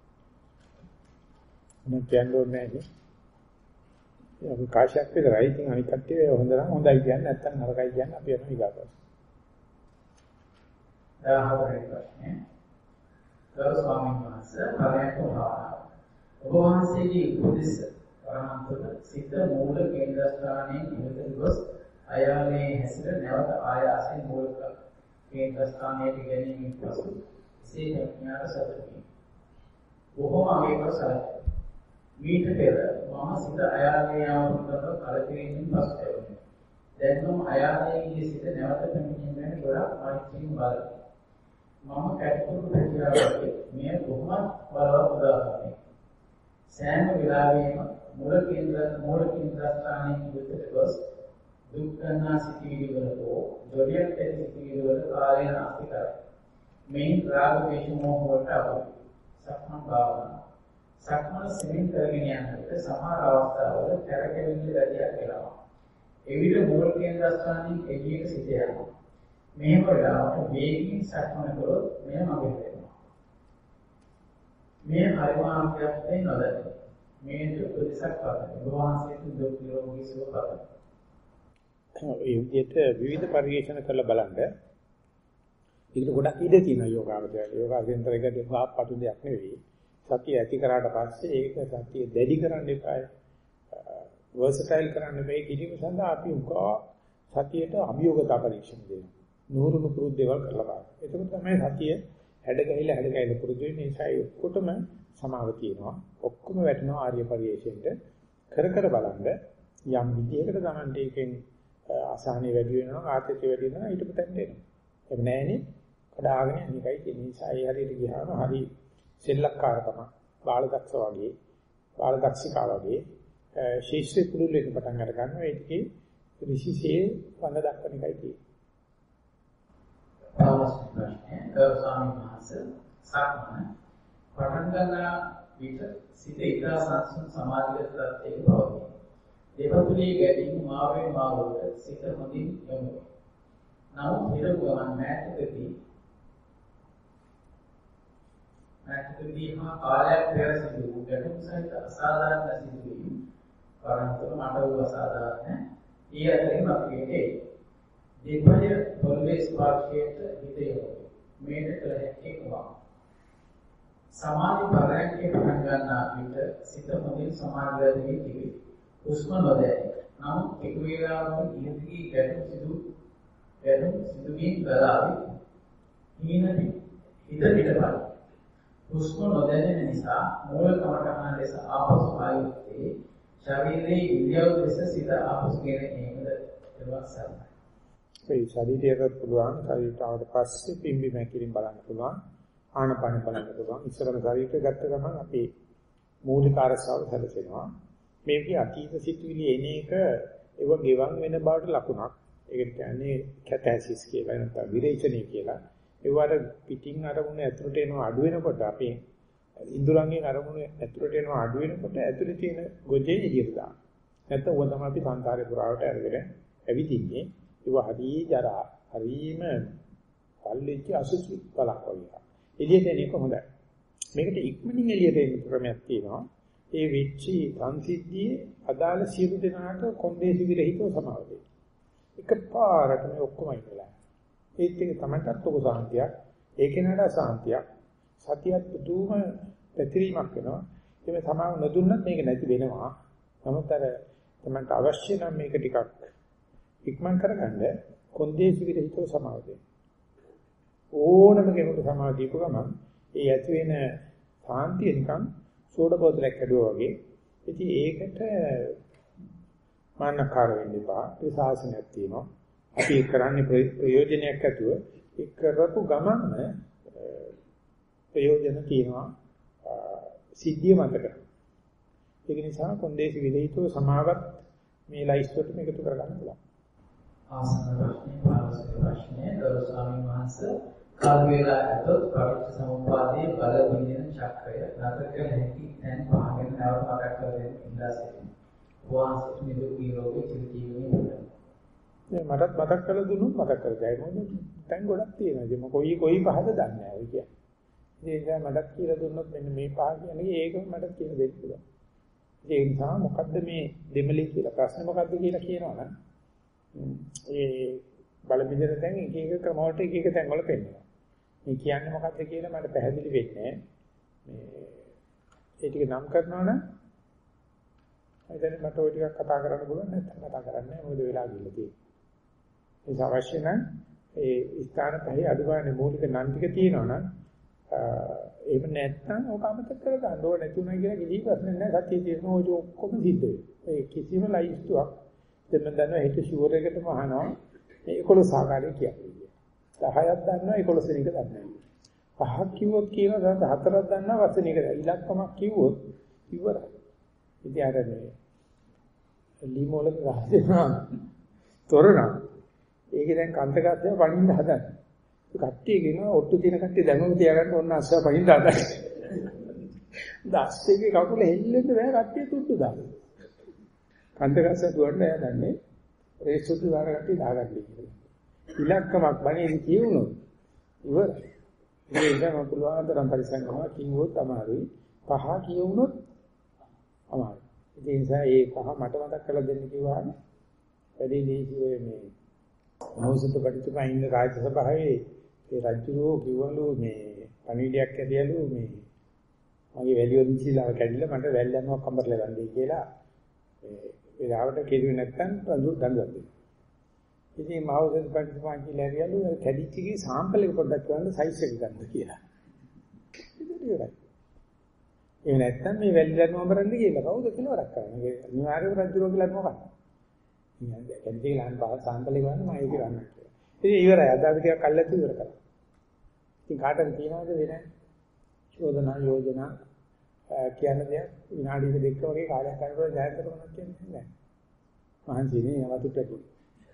S2: මම කියන්නේ නැහැ. අපි කාශයක් විතරයි. ඉතින් අනිත් කට්ටිය හොඳ නම් හොඳයි කියන්නේ නැත්නම් නරකයි කියන්නේ අපි යනවා ඊගාට.
S1: 14 ප්‍රශ්නය. ගරු ස්වාමීන් වහන්සේ පරයන්ක භාවනාව. ඔබ වහන්සේගේ උපදෙස් වරහන්තුල සිත මූල කේන්ද්‍රස්ථානයේ නිරත ගොස් අයාලේ හැසිර නැවත ආයාසයෙන් මූලික කේන්ද්‍රස්ථානයට ගැනීමෙන් පසු එසේ ප්‍රඥාව සතුටුයි. බොහෝ අගයක සලකනවා. මීට පෙර මම සිත අයාලේ යාමකට කලකිරීමෙන් පසුතැවෙමි. දැන් මම අයාලයේ සිත නැවත පැමිණීමෙන් ගොඩක් මෛත්‍රියෙන් බලමි. මම කැටකුරු පැතිරාවගේ මේ කොහොමද බලවත් උදාහරණයක්. සෑම වෙලාවෙම මූල කේන්ද්‍රස්ථානයේ විතර ගොස් දුක් ගන්නා සිටිවිලි වල හෝ ජොලියක් ඇති සිටිවිලි වල කාලය නාස්ති කරයි. මේ රාග දේශ මොහ වලට අපයි. සක්මන් භාවනාව. සක්මන සිමින් කරගෙන යනකොට සමහර අවස්ථාවල කැරකෙවිලි රැදියක් වෙනවා. එවිට මූල කේන්ද්‍රස්ථානයේ එළියට සිට යනවා. මෙහෙම වෙලාවට වේගින් සක්මන කළොත් මෙය මගේ වෙනවා. මේ හරිමාර්ගයක් දෙන්න නොදැයි. මේ ප්‍රතිසක් පදයි. වහන්සේට දුක් නිරෝගී සුව පදයි.
S2: ඒ විදිහට විවිධ පරිශන කරලා බලන්න. ඒකට ගොඩක් ඉඩ තියෙනවා යෝගාවචරය. යෝගාසෙන්තරයකට පාපටු දෙයක් නෙවෙයි. සතිය ඇති කරාට පස්සේ ඒක සතිය දැඩි කරන්න එපායි. වර්සටයිල් කරන්න බෑ. කිසිම සඳහා අපි උකා සතියට අභියෝගතා පරීක්ෂණ දෙනවා. නూరుණු පුරුදු දේවල් කරලා බලන්න. ඒක තමයි සතිය හැඩගැහිලා පුරුදු වෙන නිසා ඔක්කොටම සමාව තියෙනවා. ඔක්කොම වැටෙනවා ආර්ය පරිශ්‍රයෙන්ට කර බලන්න යම් විදියකට ගන්නට එකෙන් අසහනෙ වැඩි වෙනවා ආතතිය වැඩි වෙනවා ඊට පතෙන් දෙනවා. ඒක නෑනේ කඩාගෙන අනිකයි තියෙන නිසා ඒ හරියට ගියාම හරි සෙල්ලක්කාරකම බාලදක්ෂ වගේ බාලදක්ෂිකා වගේ ශීර්ෂේ පුරුල් වෙන පටන් අර ගන්නවා ඒකේ ඍෂිසේ වඳ දක්වන එකයි තියෙන්නේ.
S1: ගරු ස්වාමීන් වහන්සේ සක්මන පටන් ගන්නා විට සිත ඉතා සංසුන් සමාධිගත තත්ත්වයක පවතී. දෙපතුලේ ගැටීම මාවෙන් මාවට සිත හොඳින් යොමු වේ. නමුත් හිරපු ගමන් මෑතකදී හා කාලයක් පෙර සිදු වූ ගැටුම් සහිත අසාධාරණ සිදුවීම් වරන්තුල මට වූ අසාධාරණ ඒ අතරින් අපිට දෙපය පොළවේ ස්පර්ශයට හිත යොමු වේ. මේක කළ හැකි කුමක්? සමාධි පරයන්කේ පටන් ගන්නා විට සිත හොඳින් සමාධිගත වී තිබේ. හුස්ම නොදැනේ. නමුත් එක් වේලාවකින් ඉහළදී ගැටුම් සිදුවීම් ගලාවි. හිත පිටපත්. හුස්ම නොදැනෙන නිසා මූල කමඨහන ලෙස ආපසු ආයුත්තේ ශරීරයේ ඉන්ද්‍රිය දෙස සිත ආපසු ගෙන ඒමද දවසක්.
S2: ඒ ශරීරයට පුළුවන් ශරීරයට පස්සේ පිම්බි මැකිලින් බලන්න පුළුවන්. ආනපාන බලන්න පුළුවන්. ඉස්සරහට ශරීරයට ගත්ත ගමන් අපේ මූලික අරසාව හැදෙනවා. මේකේ අතීත සිතුවිලි එන එක ඒව ගෙවන් වෙන බවට ලකුණක්. ඒකට කියන්නේ කැතැසිස් කියලා නැත්නම් විරේචනය කියලා. ඒවට පිටින් අරමුණ ඇතුළට එනවා අඩු වෙනකොට අපේ ඉන්ද්‍රයන්ගෙන් අරමුණ ඇතුළට එනවා අඩු වෙනකොට ඇතුළේ තියෙන ගොජේ එළියට දාන. නැත්නම් ඕක තමයි අපි සංකාරේ පුරාවට අරගෙන ඇවිදින්නේ. ඒව හරි ජරා හරිම පල්ලෙච්ච අසුචි බලක් වගේ. එළියට එන එක හොඳයි. මේකට ඉක්මනින් එළියට එන්න ක්‍රමයක් තියෙනවා. ඒ වෙච්චි සංසිද්ධියේ අදාළ සියලු දෙනාට කොන්දේසි විරහිතව සමාව දෙන්න. එකපාරට මේ ඔක්කොම ඉන්නලා. ඒත් එක තමටත් ඔක සාන්තියක්, ඒකේ නඩ සාන්තියක්, සතියක් පුදුම පැතිරීමක් වෙනවා. ඒ සමාව නොදුන්නත් මේක නැති වෙනවා. නමුත් අර තමන්ට අවශ්‍ය නම් මේක ටිකක් ඉක්මන් කරගන්න කොන්දේසි විරහිතව සමාව දෙන්න. ඕනම කෙනෙකුට සමාව දීපු ගමන් ඒ ඇති වෙන සාන්තිය නිකන් සෝඩ බෝතලයක් ඇදුවා වගේ. ඉතින් ඒකට මානකාර වෙන්න එපා. ඒ ශාසනයක් තියෙනවා. අපි කරන්නේ ප්‍රයෝජනයක් ඇතුව ඒ කරපු ගමන්ම ප්‍රයෝජන තියෙනවා. සිද්ධිය මතක. ඒක නිසා කොන්දේසි විදේතෝ සමාවත් මේ ලයිස්ට් එකට එකතු කරගන්න පුළුවන්.
S1: ආසන ප්‍රශ්නේ පාරසික ප්‍රශ්නේ ගරු ස්වාමීන් වහන්සේ කාල වේලා ඇතොත් පටිච්ච සමුප්පාදයේ බල බින්දින චක්‍රය නතර කළ හැකි දැන් පහගෙන නැවත මතක් කර දෙන්න ඉඳලා සිටිනවා. වහන්සේට නිදුක් නිරෝගී ජීවිතය
S2: මටත් මතක් කරලා දුන්නොත් මතක් කරගයි මොකද දැන් ගොඩක් තියෙනවා. ඉතින් කොයි පහද දන්නේ නැහැ කියන්නේ. ඒ නිසා මටත් කියලා දුන්නොත් මෙන්න මේ පහ කියන්නේ ඒක මටත් කියලා දෙන්න පුළුවන්. ඒ නිසා මොකද්ද මේ දෙමළි කියලා ප්‍රශ්නේ මොකද්ද කියලා කියනවනම් ඒ බල බින්දින දැන් එක එක ක්‍රම වලට එක එක තැන් වල පෙන්නනවා. මේ කියන්නේ මොකද්ද කියලා මට පැහැදිලි වෙන්නේ මේ ඒ ටික නම් කරනවා නම් එතන මට ওই ටිකක් කතා කරන්න පුළුවන් නැත්නම් කතා කරන්නේ නැහැ මොකද වෙලා ගිහලා තියෙන්නේ. ඒ අවශ්‍ය නම් ඒ ස්ථාන පහේ අදුගානේ මූලික නම් ටික තියෙනවා නම් එහෙම නැත්නම් ඔක අමතක කරලා දාන්න ඕන නැතුණා කියලා කිසි ප්‍රශ්නයක් නැහැ. සත්‍යය තියෙනවා ඔය ඔක්කොම සිද්ධ වෙනවා. ඒ කිසිම ලයිස්තුවක් දෙන්න දන්නවා හිත ෂුවර් එකටම අහනවා මේ 11 ආකාරය කියන්නේ. 10ක් දන්නවා 11 වෙනි එක දන්නේ නැහැ. 5ක් කිව්වොත් කියනවා 4ක් දන්නවා වසන එක. ඉලක්කමක් කිව්වොත් ඉවරයි. ඉතින් අර මේ ලිමෝලක ගහනවා තොරණ. ඒකේ දැන් කන්තකස්සය පණින්න හදන. කට්ටිය කියනවා ඔට්ටු තියෙන කට්ටිය දැනුම තියාගන්න ඕන අස්සය පණින්න හදන. දැස්සේගේ කකුල හෙල්ලෙන්න බෑ කට්ටිය තුට්ටු දාන්න. කන්තකස්සය දුවන්න යන්නේ රේසුතු දාන කට්ටිය දාගන්න කියලා. ඉලක්කමක් බණේ කියවුනොත් ඉවරයි. ඒ නිසා මම පුළුවන් තරම් පරිස්සම් කරනවා කිව්වොත් අමාරුයි. 5 කියවුනොත් අමාරුයි. ඒ නිසා මේ 5 මට මතක් කරලා දෙන්න කිව්වහම වැඩි දීසි ඔය මේ මෞසුත පිටුපයින් ඉන්න රාජ්‍ය සභාවේ ඒ රජුරෝ කිව්වලු මේ පණිවිඩයක් ඇදියලු මේ මගේ වැලියොත් ඉඳලා කැඩිලා මට වැල් යනවා කම්බරලා ගන්නයි කියලා ඒ වෙලාවට කෙරුවේ නැත්තම් දඬුවම් දෙන්න. ඉතින් මෞසුත පිටුපයින් කියලා ඇරියලු කැඩිච්චගේ සාම්පල් එක පොඩ්ඩක් ගන්න සයිස් එක ගන්න කියලා. ඉතින් ඒ නැත්තම් මේ වැල් යනවා බරන්නේ කියලා කවුද කෙලවරක් කරන්නේ? අනිවාර්යයෙන්ම රජුරෝ කියලා මොකක්ද? කියන්නේ කැඩිච්චේ ලහන් බහ සාම්පල් එක ගන්න මම ඒක ගන්න කියලා. ඉතින් ඉවරයි අද අපි ටිකක් කල්ලාතු ඉවර කරා. ඉතින් කාටද තියනවද වෙන චෝදනා යෝජනා කියන දේ විනාඩි දෙක වගේ කාලයක් කරනකොට ජයතර මොනවද කියන්නේ නැහැ. මහන්සියනේ නවතුට ඇතුළේ.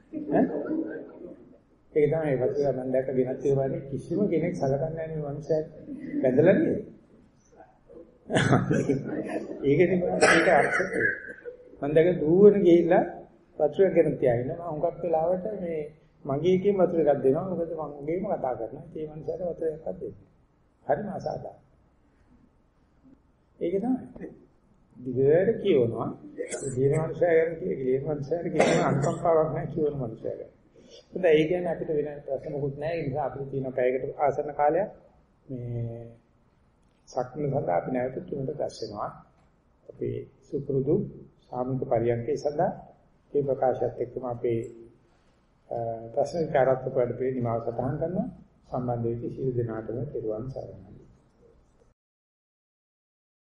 S2: ඒක තමයි වතුර මම දැක්ක ගෙනත් ඉවරනේ කිසිම කෙනෙක් සලකන්නේ නැහැ මේ මනුස්සයාට බැඳලා නේද? ඒකනේ මේක අර්ථය. මම දැක්ක දුවන ගිහිල්ලා වතුර ගෙන තියාගෙන මම හුඟක් වෙලාවට මේ මගේ එකේ වතුර එකක් දෙනවා මොකද මම උගේම කතා කරනවා ඒ මනුස්සයාට වතුර එකක් දෙන්න. හරිම අසාධාරණ. ඒක තමයි. දිගට කියවනවා දින මනුස්සයා ගැන කියන මනුස්සයාට කියන අනුකම්පාවක් නැහැ කියවන මනුස්සයා ගැන. හොඳයි ඒ කියන්නේ අපිට වෙන ප්‍රශ්න මොකුත් නැහැ ඒ නිසා අපිට තියෙන පැයකට ආසන්න කාලයක් මේ සක්මන සඳහා අපි නැවත තුනට දැස් වෙනවා. අපේ සුපුරුදු සාමික පරියන්කේ සඳහා ඒ ප්‍රකාශයත් එක්කම අපේ ප්‍රශ්න කාර්යත්මක වැඩ පිළිවෙල නිමාව සටහන් කරනවා සම්බන්ධ වෙච්ච සියලු දෙනාටම පෙරවන් සරණයි.